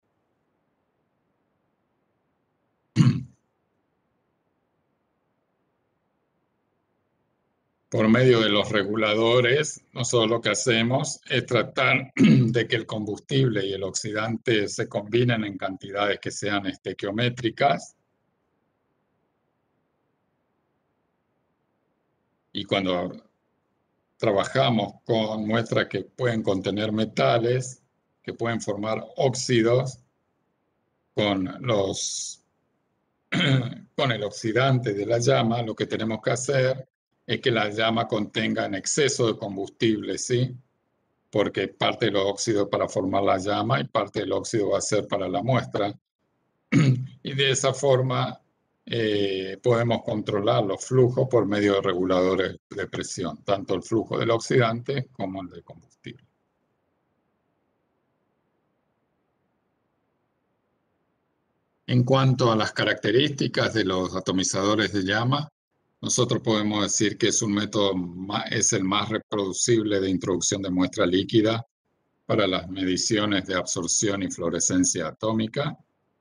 Por medio de los reguladores, nosotros lo que hacemos es tratar de que el combustible y el oxidante se combinen en cantidades que sean estequiométricas. Y cuando trabajamos con muestras que pueden contener metales, que pueden formar óxidos, con, los, con el oxidante de la llama, lo que tenemos que hacer es que la llama contenga en exceso de combustible, ¿sí? Porque parte del óxido para formar la llama y parte del óxido va a ser para la muestra. Y de esa forma eh, podemos controlar los flujos por medio de reguladores de presión, tanto el flujo del oxidante como el de combustible. En cuanto a las características de los atomizadores de llama, nosotros podemos decir que es un método, más, es el más reproducible de introducción de muestra líquida para las mediciones de absorción y fluorescencia atómica.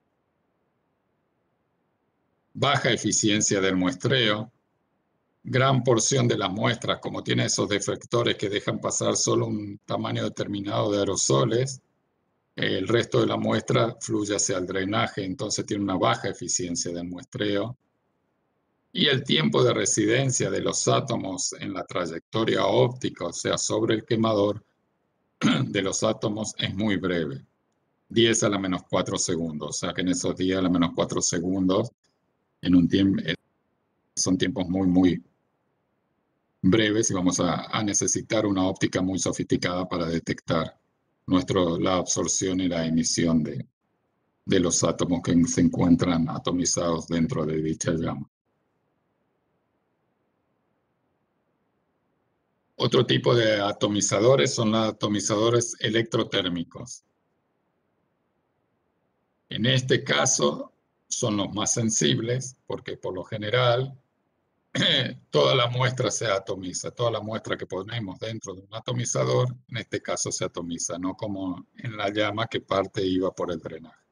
Baja eficiencia del muestreo. Gran porción de las muestras, como tiene esos deflectores que dejan pasar solo un tamaño determinado de aerosoles, el resto de la muestra fluye hacia el drenaje, entonces tiene una baja eficiencia del muestreo. Y el tiempo de residencia de los átomos en la trayectoria óptica, o sea, sobre el quemador de los átomos, es muy breve. diez a la menos cuatro segundos, o sea que en esos diez a la menos cuatro segundos, en un tiempo, son tiempos muy, muy breves y vamos a, a necesitar una óptica muy sofisticada para detectar nuestro, la absorción y la emisión de, de los átomos que se encuentran atomizados dentro de dicha llama. Otro tipo de atomizadores son los atomizadores electrotérmicos. En este caso son los más sensibles porque por lo general toda la muestra se atomiza. Toda la muestra que ponemos dentro de un atomizador, en este caso se atomiza, no como en la llama que parte iba por el drenaje.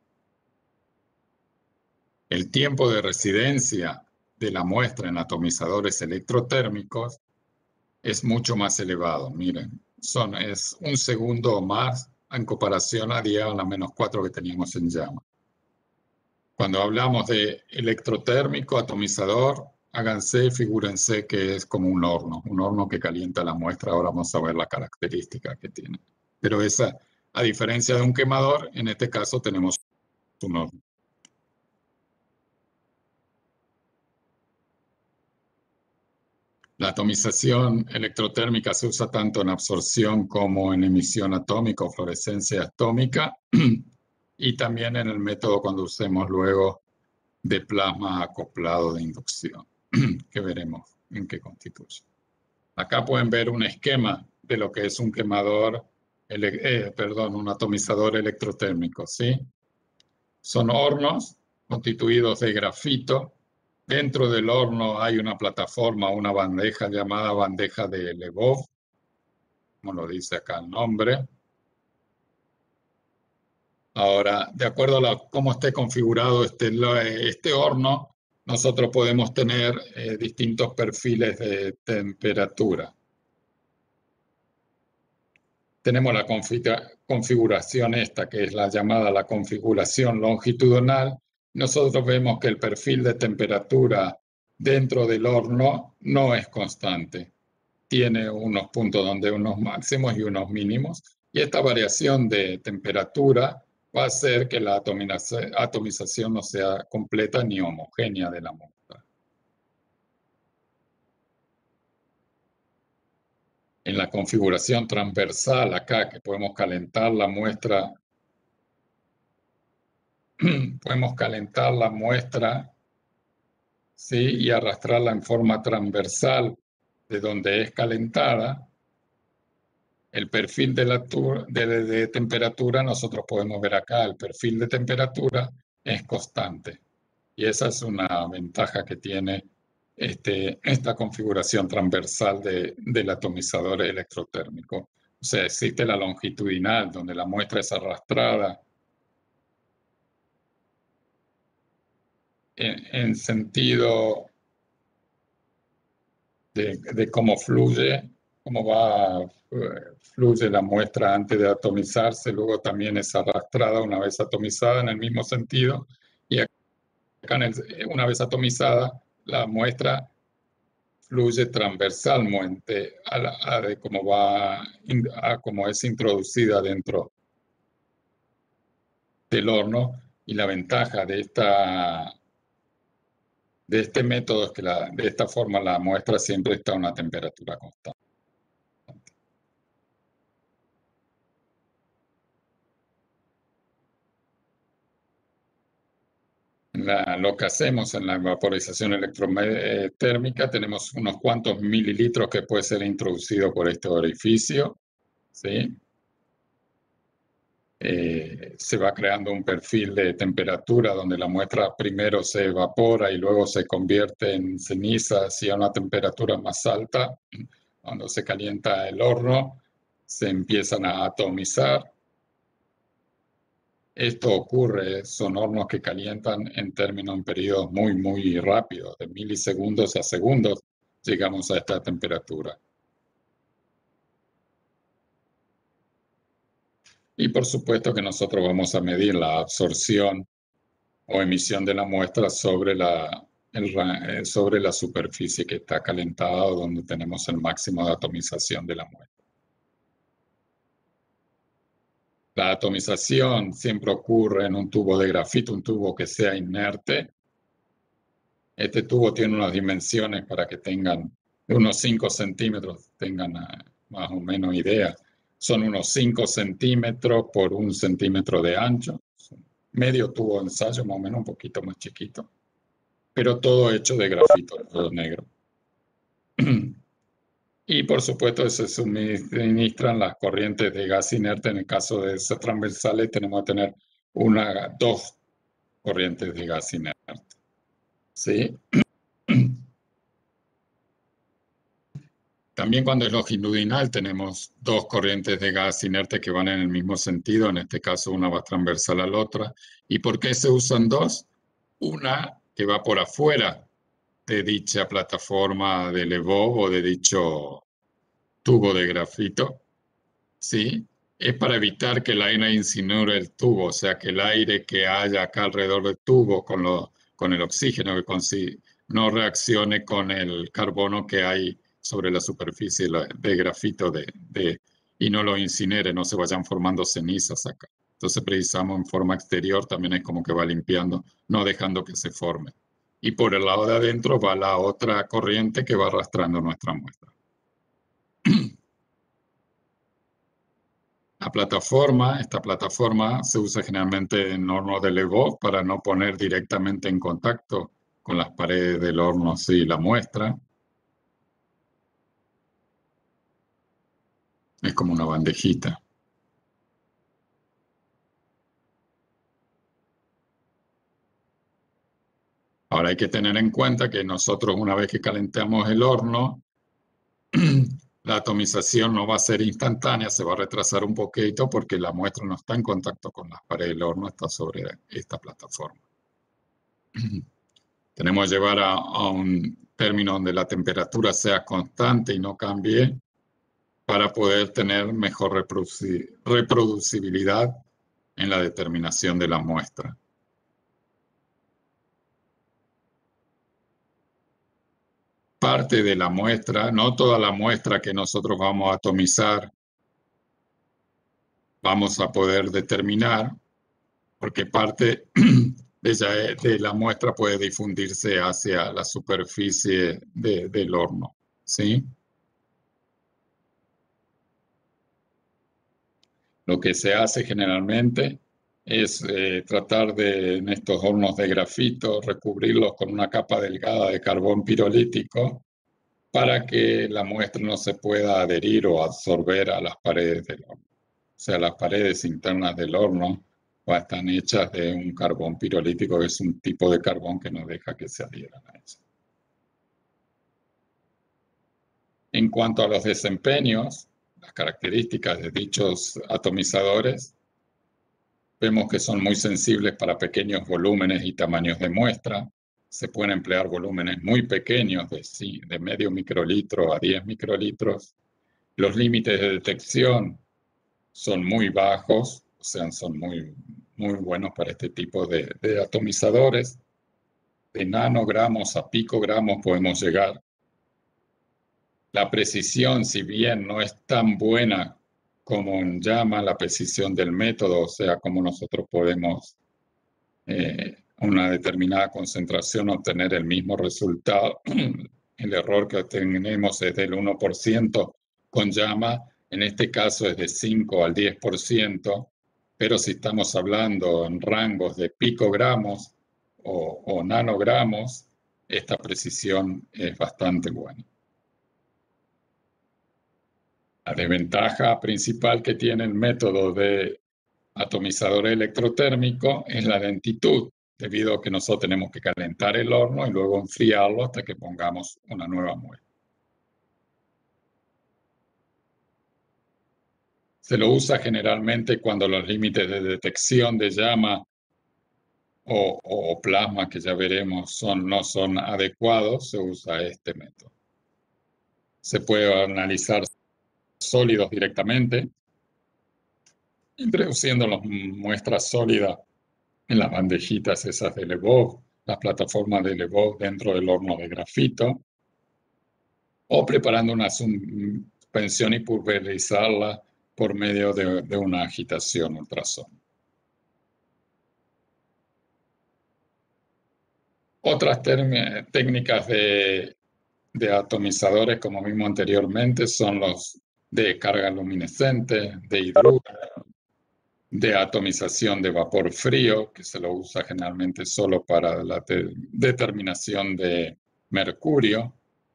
El tiempo de residencia de la muestra en atomizadores electrotérmicos es mucho más elevado. Miren, son, es un segundo o más en comparación a diez a la menos cuatro que teníamos en llama. Cuando hablamos de electrotérmico, atomizador, háganse, figúrense que es como un horno, un horno que calienta la muestra. Ahora vamos a ver la característica que tiene. Pero esa, a diferencia de un quemador, en este caso tenemos un horno. La atomización electrotérmica se usa tanto en absorción como en emisión atómica o fluorescencia atómica y también en el método cuando usemos luego de plasma acoplado de inducción, que veremos en qué constituye. Acá pueden ver un esquema de lo que es un quemador, eh, perdón, un atomizador electrotérmico, ¿sí? Son hornos constituidos de grafito. Dentro del horno hay una plataforma, una bandeja llamada bandeja de Lebov, como lo dice acá el nombre. Ahora, de acuerdo a la, cómo esté configurado este, este horno, nosotros podemos tener eh, distintos perfiles de temperatura. Tenemos la configuración esta, que es la llamada la configuración longitudinal. Nosotros vemos que el perfil de temperatura dentro del horno no es constante. Tiene unos puntos donde unos máximos y unos mínimos. Y esta variación de temperatura va a hacer que la atomización no sea completa ni homogénea de la muestra. En la configuración transversal acá, que podemos calentar la muestra, podemos calentar la muestra, ¿sí? Y arrastrarla en forma transversal de donde es calentada. El perfil de, la, de, de temperatura, nosotros podemos ver acá, el perfil de temperatura es constante. Y esa es una ventaja que tiene este, esta configuración transversal de, del atomizador electrotérmico. O sea, existe la longitudinal, donde la muestra es arrastrada en, en sentido de, de cómo fluye, cómo va, fluye la muestra antes de atomizarse, luego también es arrastrada una vez atomizada en el mismo sentido, y acá en el, una vez atomizada, la muestra fluye transversalmente a, la, a de cómo va, a cómo es introducida dentro del horno, y la ventaja de esta de este método es que la, de esta forma la muestra siempre está a una temperatura constante. La, lo que hacemos en la vaporización electrotérmica, tenemos unos cuantos mililitros que puede ser introducido por este orificio, ¿sí? Eh, se va creando un perfil de temperatura donde la muestra primero se evapora y luego se convierte en ceniza hacia una temperatura más alta. Cuando se calienta el horno, se empiezan a atomizar. Esto ocurre, son hornos que calientan en términos en periodos muy, muy rápidos, de milisegundos a segundos, llegamos a esta temperatura. Y por supuesto que nosotros vamos a medir la absorción o emisión de la muestra sobre la, el, sobre la superficie que está calentada o donde tenemos el máximo de atomización de la muestra. La atomización siempre ocurre en un tubo de grafito, un tubo que sea inerte. Este tubo tiene unas dimensiones para que tengan de unos cinco centímetros, tengan más o menos idea. Son unos cinco centímetros por un centímetro de ancho. Medio tubo de ensayo, más o menos un poquito más chiquito. Pero todo hecho de grafito, todo negro. Y por supuesto se suministran las corrientes de gas inerte. En el caso de esas transversales tenemos que tener una, dos corrientes de gas inerte. ¿Sí? También cuando es longitudinal tenemos dos corrientes de gas inerte que van en el mismo sentido. En este caso una va transversal a la otra. ¿Y por qué se usan dos? Una que va por afuera de dicha plataforma de Lvov o de dicho tubo de grafito, ¿sí? Es para evitar que el aire incinere el tubo, o sea, que el aire que haya acá alrededor del tubo con, lo, con el oxígeno que consigue, no reaccione con el carbono que hay sobre la superficie de grafito de, de, y no lo incinere, no se vayan formando cenizas acá. Entonces precisamos en forma exterior, también es como que va limpiando, no dejando que se forme. Y por el lado de adentro va la otra corriente que va arrastrando nuestra muestra. La plataforma, esta plataforma se usa generalmente en hornos de Lvov para no poner directamente en contacto con las paredes del horno, sí, la muestra. Es como una bandejita. Ahora hay que tener en cuenta que nosotros una vez que calentamos el horno, la atomización no va a ser instantánea, se va a retrasar un poquito porque la muestra no está en contacto con las paredes del horno, está sobre esta plataforma. Tenemos que llevar a, a un término donde la temperatura sea constante y no cambie para poder tener mejor reproduci- reproducibilidad en la determinación de la muestra. Parte de la muestra, no toda la muestra que nosotros vamos a atomizar, vamos a poder determinar, porque parte de, ella, de la muestra puede difundirse hacia la superficie de, del horno, ¿sí? Lo que se hace generalmente es eh, tratar de, en estos hornos de grafito, recubrirlos con una capa delgada de carbón pirolítico para que la muestra no se pueda adherir o absorber a las paredes del horno. O sea, las paredes internas del horno están hechas de un carbón pirolítico, que es un tipo de carbón que no deja que se adhieran a eso. En cuanto a los desempeños, las características de dichos atomizadores, vemos que son muy sensibles para pequeños volúmenes y tamaños de muestra. Se pueden emplear volúmenes muy pequeños, de, de medio microlitro a diez microlitros. Los límites de detección son muy bajos, o sea, son muy, muy buenos para este tipo de, de atomizadores. De nanogramos a picogramos podemos llegar. La precisión, si bien no es tan buena como en llama, la precisión del método, o sea, como nosotros podemos eh, a una determinada concentración obtener el mismo resultado. El error que obtenemos es del uno por ciento con llama, en este caso es de cinco al diez por ciento, pero si estamos hablando en rangos de picogramos o, o nanogramos, esta precisión es bastante buena. La desventaja principal que tiene el método de atomizador electrotérmico es la lentitud, debido a que nosotros tenemos que calentar el horno y luego enfriarlo hasta que pongamos una nueva muestra. Se lo usa generalmente cuando los límites de detección de llama o, o plasma, que ya veremos, son, no son adecuados, se usa este método. Se puede analizar sólidos directamente, introduciendo las muestras sólidas en las bandejitas esas de Lebov, las plataformas de Lebov dentro del horno de grafito, o preparando una suspensión y pulverizarla por medio de, de una agitación ultrasónica. Otras técnicas de, de atomizadores, como vimos anteriormente, son los de carga luminescente, de hidrógeno, de atomización de vapor frío, que se lo usa generalmente solo para la de determinación de mercurio.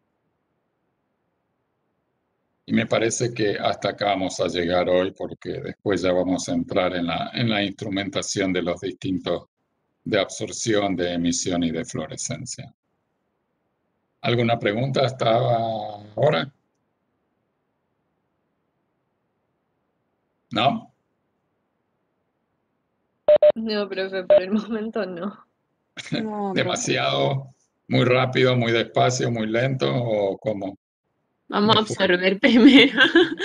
Y me parece que hasta acá vamos a llegar hoy, porque después ya vamos a entrar en la, en la instrumentación de los distintos de absorción, de emisión y de fluorescencia. ¿Alguna pregunta hasta ahora? ¿No? No, profe, por el momento no. No, ¿Demasiado, muy rápido, muy despacio, muy lento o cómo? Vamos a absorber primero.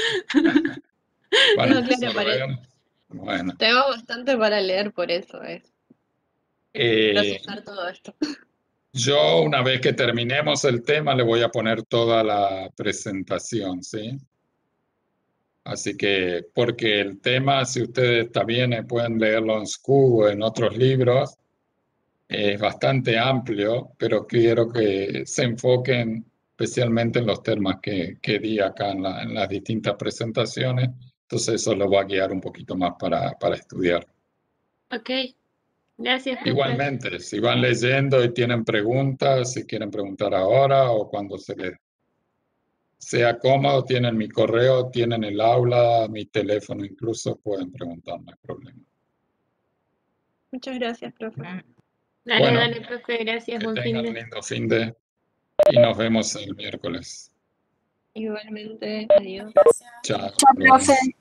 Para No, claro, absorber. para- Bueno. Tengo bastante para leer, por eso es. Eh, Procesar todo esto. Yo, una vez que terminemos el tema, le voy a poner toda la presentación, ¿sí? Así que, porque el tema, si ustedes también pueden leerlo en School o en otros libros, es bastante amplio, pero quiero que se enfoquen especialmente en los temas que, que di acá en, la, en las distintas presentaciones. Entonces eso lo va a guiar un poquito más para, para estudiar. Ok, gracias, profe. Igualmente, si van leyendo y tienen preguntas, si quieren preguntar ahora o cuando se les sea cómodo, tienen mi correo, tienen el aula, mi teléfono incluso, pueden preguntar, no hay problema. Muchas gracias, profe. Dale, Bueno, dale, profe, gracias, que buen fin tengan un de... lindo fin de y nos vemos el miércoles. Igualmente, adiós. Chao. Chao, profe.